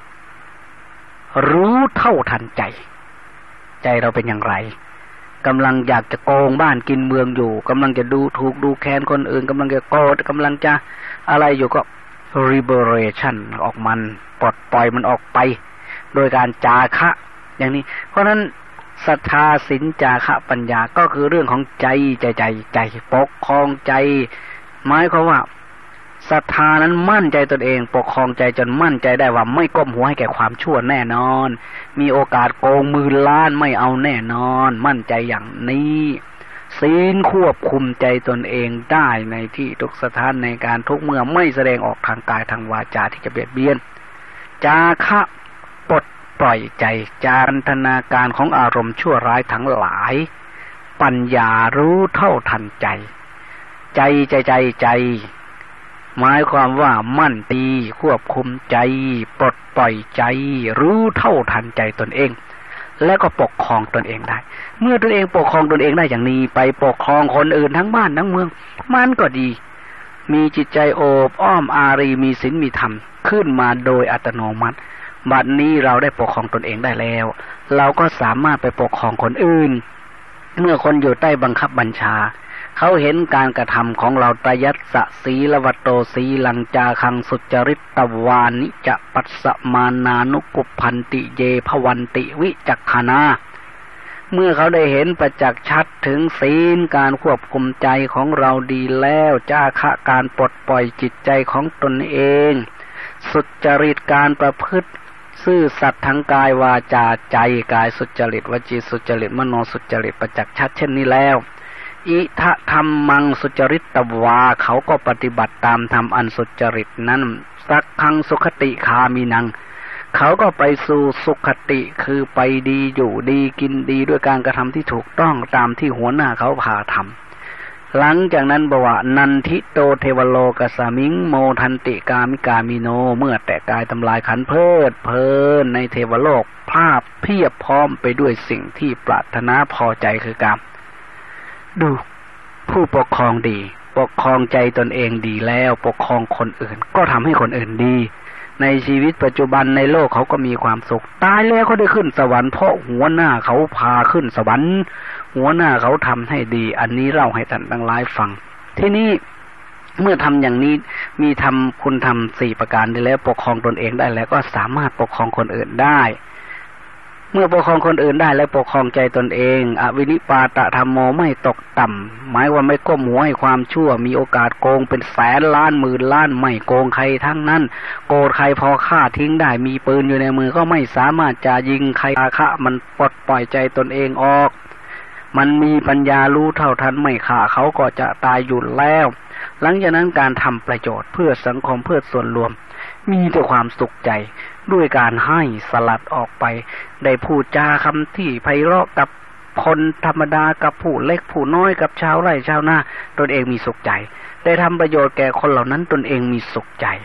รู้เท่าทันใจใจเราเป็นอย่างไรกำลังอยากจะโกงบ้านกินเมืองอยู่กำลังจะดูถูกดูแคลนคนอื่นกำลังจะโกรธกำลังจะอะไรอยู่ก็ liberation ออกมันปลดปล่อยมันออกไปโดยการจาคะอย่างนี้เพราะนั้นศรัทธาศีลจาคะปัญญาก็คือเรื่องของใจใจใจใจปกครองใจหมายความว่าศรัทธานั้นมั่นใจตนเองปกครองใจจนมั่นใจได้ว่าไม่ก้มหัวให้แก่ความชั่วแน่นอนมีโอกาสโกงหมื่นล้านไม่เอาแน่นอนมั่นใจอย่างนี้ศีลควบคุมใจตนเองได้ในที่ทุกสถานในการทุกเมื่อไม่แสดงออกทางกายทางวาจาที่จะเบียดเบียนจาคะปลดปล่อยใจจารณนาการของอารมณ์ชั่วร้ายทั้งหลายปัญญารู้เท่าทันใจใจใจใจใจหมายความว่ามั่นตีควบคุมใจปลดปล่อยใจรู้เท่าทันใจตนเองและก็ปกครองตนเองได้เมื่อตนเองปกครองตนเองได้อย่างนี้ไปปกครองคนอื่นทั้งบ้านทั้งเมืองมันก็ดีมีจิตใจโอบอ้อมอารีมีศีลมีธรรมขึ้นมาโดยอัตโนมัติบัดนี้เราได้ปกครองตนเองได้แล้วเราก็สามารถไปปกครองคนอื่นเมื่อคนอยู่ใต้บังคับบัญชาเขาเห็นการกระทำของเราตยัสสะสีลวัตโตสีลังจาคังสุจริตตวานิจะปัสสมานานุกุปพันติเยภวันติวิจักขณาเมื่อเขาได้เห็นประจักษ์ชัดถึงศีลการควบคุมใจของเราดีแล้วจาคะการปลดปล่อยจิตใจของตนเองสุจริตการประพฤติซื่อสัตย์ทั้งกายวาจาใจกายสุจริตวจีสุจริตมโนสุจริตประจักษ์ชัดเช่นนี้แล้วอิทะธรรมังสุจริตตวาเขาก็ปฏิบัติตามธรรมอันสุจริตนั้นสักขังสุขติคามินังเขาก็ไปสู่สุขติคือไปดีอยู่ดีกินดีด้วยการกระทำที่ถูกต้องตามที่หัวหน้าเขาพาทำหลังจากนั้นบอกว่านันทิโตเทวโลกสมิงโมทันติกามิกามิโนเมื่อแต่กายทำลายขันเพลิดเพลินในเทวโลกภาพเพียบพร้อมไปด้วยสิ่งที่ปรารถนาพอใจคือกามดูผู้ปกครองดีปกครองใจตนเองดีแล้วปกครองคนอื่นก็ทำให้คนอื่นดีในชีวิตปัจจุบันในโลกเขาก็มีความสุขตายแล้วเขาได้ขึ้นสวรรค์เพราะหัวหน้าเขาพาขึ้นสวรรค์หัวหน้าเขาทำให้ดีอันนี้เล่าให้ท่านทั้งหลายฟังที่นี่เมื่อทำอย่างนี้มีทำคุณทำสี่ประการได้แล้วปกครองตนเองได้แล้วก็สามารถปกครองคนอื่นได้เมื่อปกครองคนอื่นได้และปกครองใจตนเองอวินิปาตธรรมโมไม่ตกต่ำหมายว่าไม่ก้มหัวให้ความชั่วมีโอกาสโกงเป็นแสนล้านหมื่นล้านไม่โกงใครทั้งนั้นโกรธใครพอฆ่าทิ้งได้มีปืนอยู่ในมือก็ไม่สามารถจะยิงใครฆ่ามันปลดปล่อยใจตนเองออกมันมีปัญญารู้เท่าทันไม่ฆ่าเขาก็จะตายอยู่แล้วหลังจากนั้นการทำประโยชน์เพื่อสังคมเพื่อส่วนรวมมีแต่ความสุขใจด้วยการให้สลัดออกไปได้พูดจาคำที่ไพเราะกับคนธรรมดากับผู้เล็กผู้น้อยกับชาวไร่ชาวนาตนเองมีสุขใจได้ทำประโยชน์แก่คนเหล่านั้นตนเองมีสุขใจ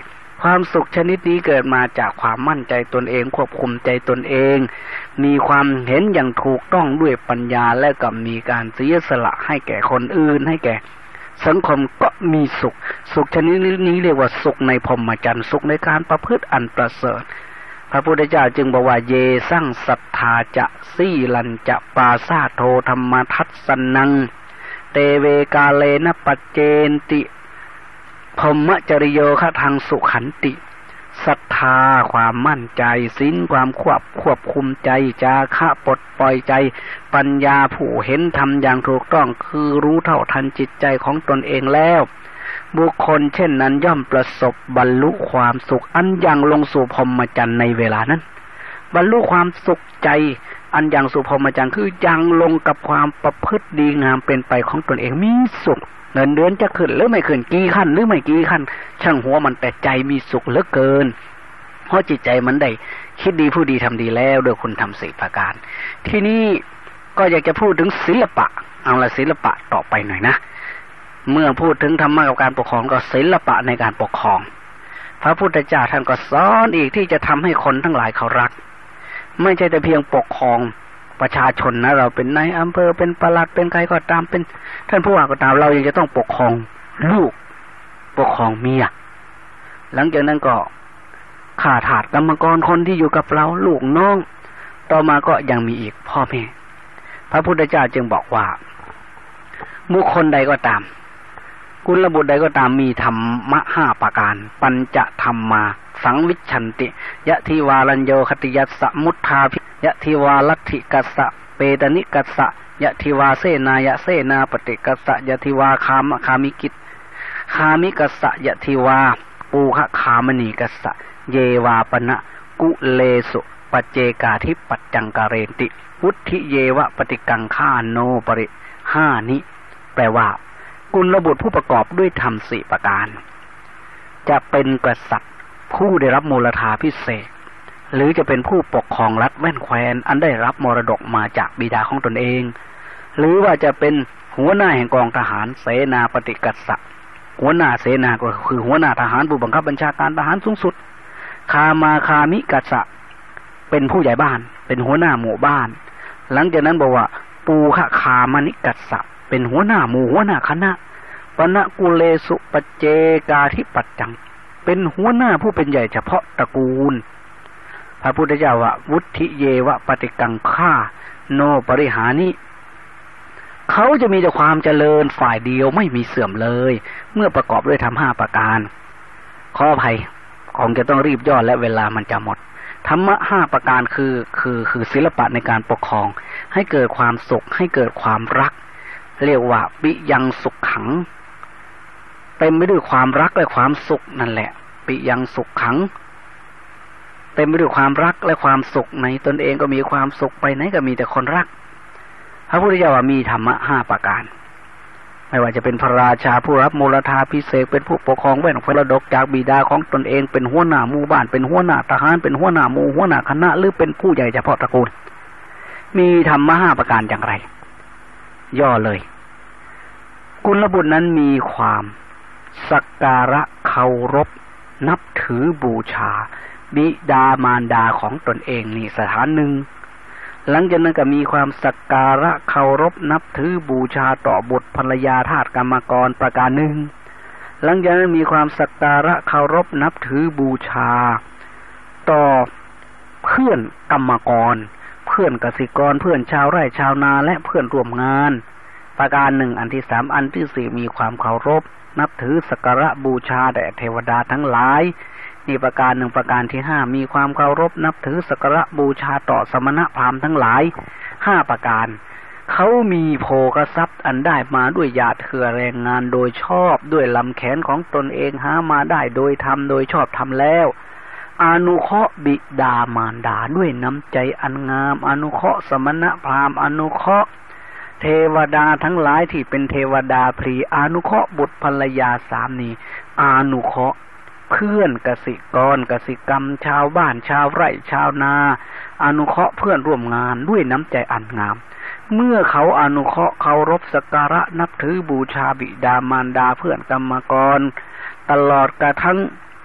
ความสุขชนิดนี้เกิดมาจากความมั่นใจตนเองควบคุมใจตนเองมีความเห็นอย่างถูกต้องด้วยปัญญาและก็มีการเสียสละให้แก่คนอื่นให้แก่สังคมก็มีสุขสุขชนิดนี้เรียกว่าสุขในพรหมจรรย์สุขในการประพฤติอันประเสริฐพระพุทธเจ้าจึงบอกว่าเยสั่งศรัทธาจะสีลันจะปาสาโทธรรมทัสสนังเตเวกาเลนะปัจเจนติพรหมจริโยคะทังสุขันติศรัทธาความมั่นใจศีลความควบควบคุมใจจาคะปลดปล่อยใจปัญญาผู้เห็นธรรมอย่างถูกต้องคือรู้เท่าทันจิตใจของตนเองแล้วบุคคลเช่นนั้นย่อมประสบบรรลุความสุขอันยังลงสู่พรหมจรรย์ในเวลานั้นบรรลุความสุขใจอันยังสู่พรหมจรรย์คือยังลงกับความประพฤติดีงามเป็นไปของตนเองมีสุขเงินเดือนจะขึ้นหรือไม่ขึ้นกี่ขั้นหรือไม่กี่ขั้นช่างหัวมันแต่ใจมีสุขเหลือเกินเพราะจิตใจมันได้คิดดีผู้ดีทำดีแล้วโดยคุณทำสี่ประการที่นี่ก็อยากจะพูดถึงศิลปะเอาละศิลปะต่อไปหน่อยนะเมื่อพูดถึงธรรมะกับการปกครองก็ศิลปะในการปกครองพระพุทธเจ้าท่านก็สอนอีกที่จะทำให้คนทั้งหลายเขารักไม่ใช่แต่เพียงปกครองประชาชนนะเราเป็นนายอำเภอเป็นปลัดเป็นใครก็ตามเป็นท่านผู้ว่าก็ตามเรายังจะต้องปกครองลูกปกครองเมียหลังจากนั้นก็ข้าทาสกรรมกรคนที่อยู่กับเราลูกน้องต่อมาก็ยังมีอีกพ่อแม่พระพุทธเจ้าจึงบอกว่าบุคคลใดก็ตามกุลบุตรใดก็ตามมีธรรมะห้าประการปัญจธรรมาสังวิชันติยะทิวารัญโยคติยัสสะมุทธาภิยะทิวาลัทธิกัสสะเปตนิกัสสะยะทิวาเสนายะเสนาปฏิกัสสะยะทิวาคามคามิกิตคามิกัสสะยะทิวาปูหะคามณีกัสสะเยวาปนะกุเลสุปัจเจกาทิปัจจังกเรนติวุฒิเยวะปฏิกังฆาโนปริห้านี้แปลว่ากุลบุตรผู้ประกอบด้วยธรรมสี่ประการจะเป็นกษัตริย์ผู้ได้รับมูลธาพิเศษหรือจะเป็นผู้ปกครองรัฐแว่นแคว้นอันได้รับมรดกมาจากบิดาของตนเองหรือว่าจะเป็นหัวหน้าแห่งกองทหารเสนาปฏิกัสสะหัวหน้าเสนาก็คือหัวหน้าทหารผู้บังคับบัญชาการทหารสูงสุดคามาคามิกัสสะเป็นผู้ใหญ่บ้านเป็นหัวหน้าหมู่บ้านหลังจากนั้นบอกว่าปูหะคามนิกัสสะเป็นหัวหน้าหมู่หัวหน้าคณะปณะกุเลสุปัจเจกาทิปัจจังเป็นหัวหน้าผู้เป็นใหญ่เฉพาะตระกูลพระพุทธเจ้าว่าวุฒิเยวะปฏิกังฆาโนปริหานิเขาจะมีแต่ความเจริญฝ่ายเดียวไม่มีเสื่อมเลยเมื่อประกอบด้วยธรรมห้าประการขออภัยคงจะต้องรีบย่อและเวลามันจะหมดธรรมะห้าประการคือคือคือศิลปะในการปกครองให้เกิดความสุขให้เกิดความรักเรียกว่าปิยังสุขขังเต็มไปด้วยความรักและความสุขนั่นแหละปิยังสุขขังเต็มไปด้วยความรักและความสุขในตนเองก็มีความสุขไปไหนก็มีแต่คนรักพระพุทธเจ้าว่ามีธรรมะห้าประการไม่ว่าจะเป็นพระราชาผู้รับมูลธาพิเศษเป็นผู้ปกครองแว่นมรดกจากบิดาของตนเองเป็นหัวหน้าหมู่บ้านเป็นหัวหน้าทหารเป็นหัวหน้าหมู่หัวหน้าคณะหรือเป็นผู้ใหญ่เฉพาะตระกูลมีธรรมะห้าประการอย่างไรย่อเลยกุลบุตรนั้นมีความสักการะเคารพนับถือบูชาบิดามารดาของตนเองนี่สถานหนึ่งหลังจากนั้นก็มีความสักการะเคารพนับถือบูชาต่อบุตรภรรยาทาสกรรมกรประการหนึ่งหลังจากนั้นมีความสักการะเคารพนับถือบูชาต่อเพื่อนกรรมกรเพื่อนเกษตรกรเพื่อนชาวไร่ชาวนาและเพื่อนร่วมงานประการหนึ่งอันที่สามอันที่สี่มีความเคารพนับถือสักการะบูชาแด่เทวดาทั้งหลายนี่ประการหนึ่งประการที่ห้ามีความเคารพนับถือสักการะบูชาต่อสมณพราหมณ์ทั้งหลายห้าประการเขามีโภคทรัพย์อันได้มาด้วยหยาดเหงื่อแรงงานโดยชอบด้วยลำแขนของตนเองหามาได้โดยทำโดยชอบทำแล้วอนุเคราะห์บิดามารดาด้วยน้ำใจอันงามอนุเคราะห์สมณพราหมณ์อนุเคราะห์เทวดาทั้งหลายที่เป็นเทวดาพรีอนุเคราะห์บุตรภรรยาสามีอนุเคราะห์เพื่อนเกษตรกรเกษตรกรรมชาวบ้านชาวไร่ชาวนาอนุเคราะห์เพื่อนร่วมงานด้วยน้ำใจอันงามเมื่อเขาอนุเคราะห์เคารพสักการะนับถือบูชาบิดามารดาเพื่อนกรรมกรตลอดกระทั่ง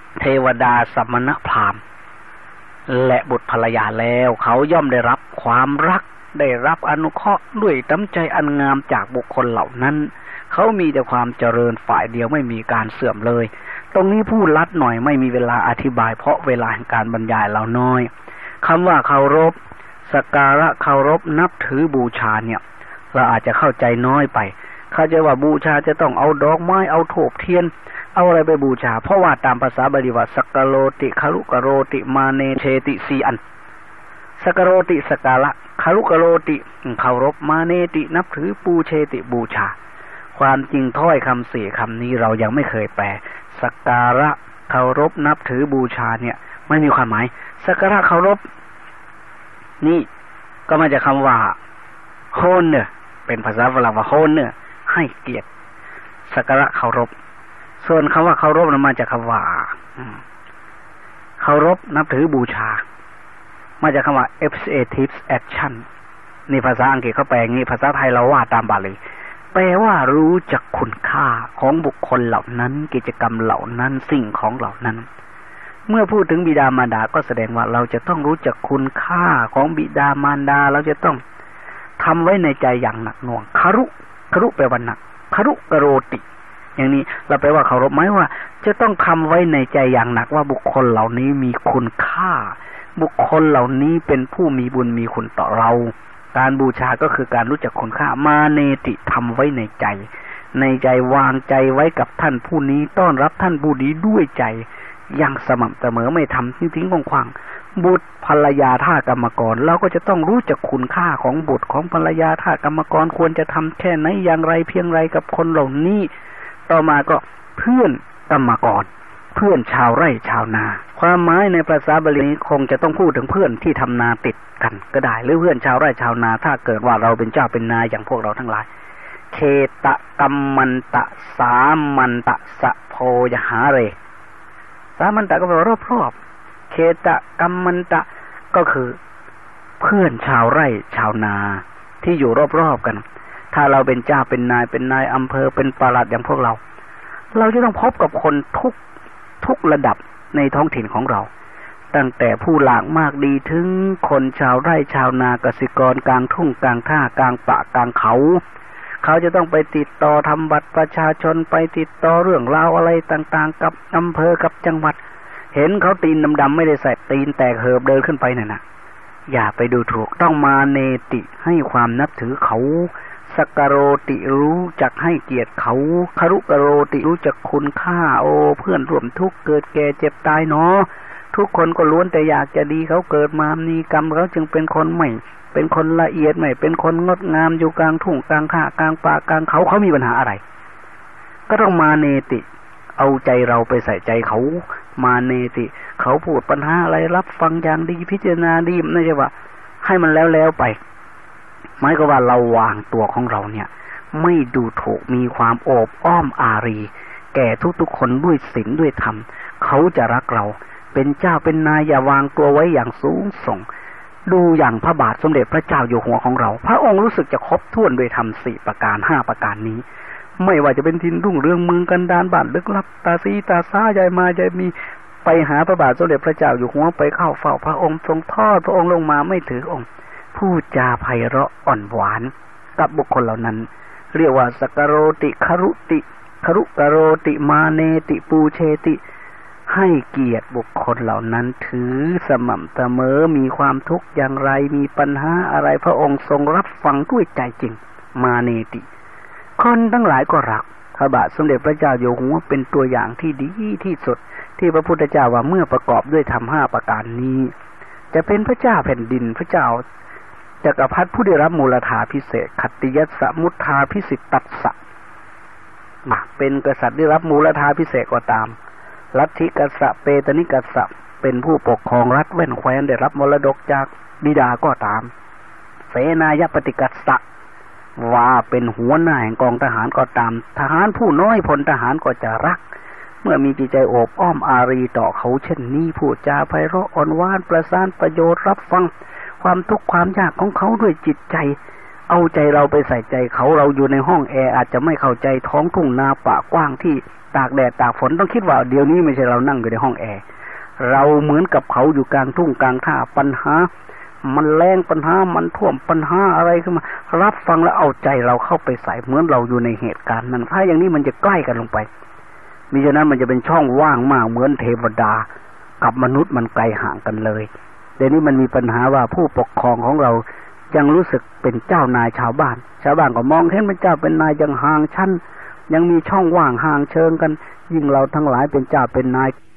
เทวดาสมณพราหมณ์และบุตรภรรยาแล้วเขาย่อมได้รับความรักได้รับอนุเคราะห์ด้วยน้ำใจอันงามจากบุคคลเหล่านั้นเขามีแต่ความเจริญฝ่ายเดียวไม่มีการเสื่อมเลยตรงนี้พูดลัดหน่อยไม่มีเวลาอธิบายเพราะเวลาแห่งการบรรยายเราน้อยคำว่าเคารพสักการะเคารพนับถือบูชาเนี่ยเราอาจจะเข้าใจน้อยไปเข้าใจว่าบูชาจะต้องเอาดอกไม้เอาธูปเทียนเอาอะไรไปบูชาเพราะว่าตามภาษาบาลีว่าสักกโรติคารุกโรติมาเนเชติสีอันสักกโรติสักการะคารุกโรติเคารพมาเนตินับถือปูเชติบูชาความจริงถ้อยคำสี่คำนี้เรายังไม่เคยแปลสักการะเคารพนับถือบูชาเนี่ยไม่มีความหมายสักการะเคารพนี่ก็มาจากคำว่าโฮนเนอร์เป็นภาษาฝรั่งว่าโฮนเนอร์ให้เกียรติสักการะเคารพส่วนคำว่าเคารพนั้นมาจากคำว่าเคารพนับถือบูชามาจากคำว่า appreciative action นี่ภาษาอังกฤษเขาแปลอย่างนี้ภาษาไทยเราว่าตามบาลีแปลว่ารู้จักคุณค่าของบุคคลเหล่านั้นกิจกรรมเหล่านั้นสิ่งของเหล่านั้นเมื่อพูดถึงบิดามารดาก็แสดงว่าเราจะต้องรู้จักคุณค่าของบิดามารดาเราจะต้องทำไว้ในใจอย่างหนักหน่วงคารุคารุแปลว่าหนักคารุกโรติอย่างนี้เราแปลว่าเคารพไหมว่าจะต้องทำไว้ในใจอย่างหนักว่าบุคคลเหล่านี้มีคุณค่าบุคคลเหล่านี้เป็นผู้มีบุญมีคุณต่อเราการบูชาก็คือการรู้จักคุณค่ามาเนติทำไว้ในใจในใจวางใจไว้กับท่านผู้นี้ต้อนรับท่านผู้นี้ด้วยใจอย่างสม่ำเสมอไม่ทำทิ้งทิ้งขว้างๆบุตรภรรยาท่ากรรมกรเราก็จะต้องรู้จักคุณค่าของบุตรของภรรยาท่ากรรมกรควรจะทำแค่ไหนอย่างไรเพียงไรกับคนเหล่านี้ต่อมาก็เพื่อนกรรมกรเพื่อนชาวไร่ชาวนาความหมายในภาษาบาลีนี้คงจะต้องพูดถึงเพื่อนที่ทำนาติดกันก็ได้หรือเพื่อนชาวไร่ชาวนาถ้าเกิดว่าเราเป็นเจ้าเป็นนายอย่างพวกเราทั้งหลายเคตะกัมมันตะสามันตะสะโพยหาเรสามันตะก็แปลว่ารอบๆเคตะกัมมันตะก็คือเพื่อนชาวไร่ชาวนาที่อยู่รอบๆกันถ้าเราเป็นเจ้าเป็นนายเป็นนายอำเภอเป็นปลัดอย่างพวกเราเราจะต้องพบกับคนทุกทุกระดับในท้องถิ่นของเราตั้งแต่ผู้หลากมากดีถึงคนชาวไร่ชาวนาเกษตรกรกลางทุ่งกลางท่ากลางป่ากลางเขาเขาจะต้องไปติดต่อทำบัตรประชาชนไปติดต่อเรื่องราวอะไรต่างๆกับอำเภอกับจังหวัดเห็นเขาตีนดำๆไม่ได้ใส่ตีนแตกเหิบเดินขึ้นไปนั่นน่ะอย่าไปดูถูกต้องมาเนติให้ความนับถือเขาสักกโรติรู้จักให้เกียรติเขาคารุกโรติรู้จักคุณค่าโอ้เพื่อนร่วมทุกข์เกิดแก่เจ็บตายเนาะทุกคนก็ล้วนแต่อยากจะดีเขาเกิดมามีกรรมเขาจึงเป็นคนไม่เป็นคนละเอียดไม่เป็นคนงดงามอยู่กลางทุ่งกลางท่ากลางป่ากลางเขาเขามีปัญหาอะไรก็ต้องมาเนติเอาใจเราไปใส่ใจเขามาเนติเขาพูดปัญหาอะไรรับฟังอย่างดีพิจารณาดีไม่ใช่ว่าให้มันแล้วแล้วไปหมายก็ว่าเราวางตัวของเราเนี่ยไม่ดูถูกมีความโอบอ้อมอารีแก่ทุกๆคนด้วยศีลด้วยธรรมเขาจะรักเราเป็นเจ้าเป็นนายอย่าวางตัวไว้อย่างสูงส่งดูอย่างพระบาทสมเด็จพระเจ้าอยู่หัวของเราพระองค์รู้สึกจะครบถ้วนด้วยธรรมสี่ประการห้าประการนี้ไม่ว่าจะเป็นทินรุ่งเรืองเมืองกันดารบ้านลึกลับตาซีตาซ่ายายมายายมีไปหาพระบาทสมเด็จพระเจ้าอยู่หัวไปเข้าเฝ้าพระองค์ทรงทอดพระองค์ลงมาไม่ถือองค์พูดจาไพเราะอ่อนหวานกับบุคคลเหล่านั้นเรียกว่าสักกโรติคารุติคารุกโรติมาเนติปูเชติให้เกียรติบุคคลเหล่านั้นถือสม่ำเสมอมีความทุกข์อย่างไรมีปัญหาอะไรพระองค์ทรงรับฟังด้วยใจจริงมาเนติคนทั้งหลายก็รักพระบาทสมเด็จพระเจ้าอยู่หัวเป็นตัวอย่างที่ดีที่สุดที่พระพุทธเจ้าว่าเมื่อประกอบด้วยธรรมห้าประการนี้จะเป็นพระเจ้าแผ่นดินพระเจ้าจักรพรรดิผู้ได้รับมูลธาพิเศษขัตติยสมุทธาพิสิทตัสสะเป็นกษัตริย์ได้รับมูลธาพิเศษก็ตามลัทธิกษัตริย์เปตนิกษัตริย์เป็นผู้ปกครองรัฐแว่นแคว้นได้รับมรดกจากบิดาก็ตามเสนายปฏิกัสสะว่าเป็นหัวหน้าแห่งกองทหารก็ตามทหารผู้น้อยพลทหารก็จะรักเมื่อมีจิตใจโอบอ้อมอารีต่อเขาเช่นนี้พูดจาไพเราะอ่อนหวานประสานประโยชน์รับฟังความทุกข์ความยากของเขาด้วยจิตใจเอาใจเราไปใส่ใจเขาเราอยู่ในห้องแอร์อาจจะไม่เข้าใจท้องทุ่งนาป่ากว้างที่ตากแดดตากฝนต้องคิดว่าเดี๋ยวนี้ไม่ใช่เรานั่งอยู่ในห้องแอร์เราเหมือนกับเขาอยู่กลางทุ่งกลางท่าปัญหามันแรงปัญหามันท่วมปัญหาอะไรขึ้นมารับฟังแล้วเอาใจเราเข้าไปใส่เหมือนเราอยู่ในเหตุการณ์นั้นถ้าอย่างนี้มันจะใกล้กันลงไปมิฉะนั้นมันจะเป็นช่องว่างมากเหมือนเทวดากับมนุษย์มันไกลห่างกันเลยเดี๋ยวนี้มันมีปัญหาว่าผู้ปกครองของเรายังรู้สึกเป็นเจ้านายชาวบ้านชาวบ้านก็มองเห็นเป็นเจ้าเป็นนายยังห่างชั้นยังมีช่องว่างห่างเชิงกันยิ่งเราทั้งหลายเป็นเจ้าเป็นนาย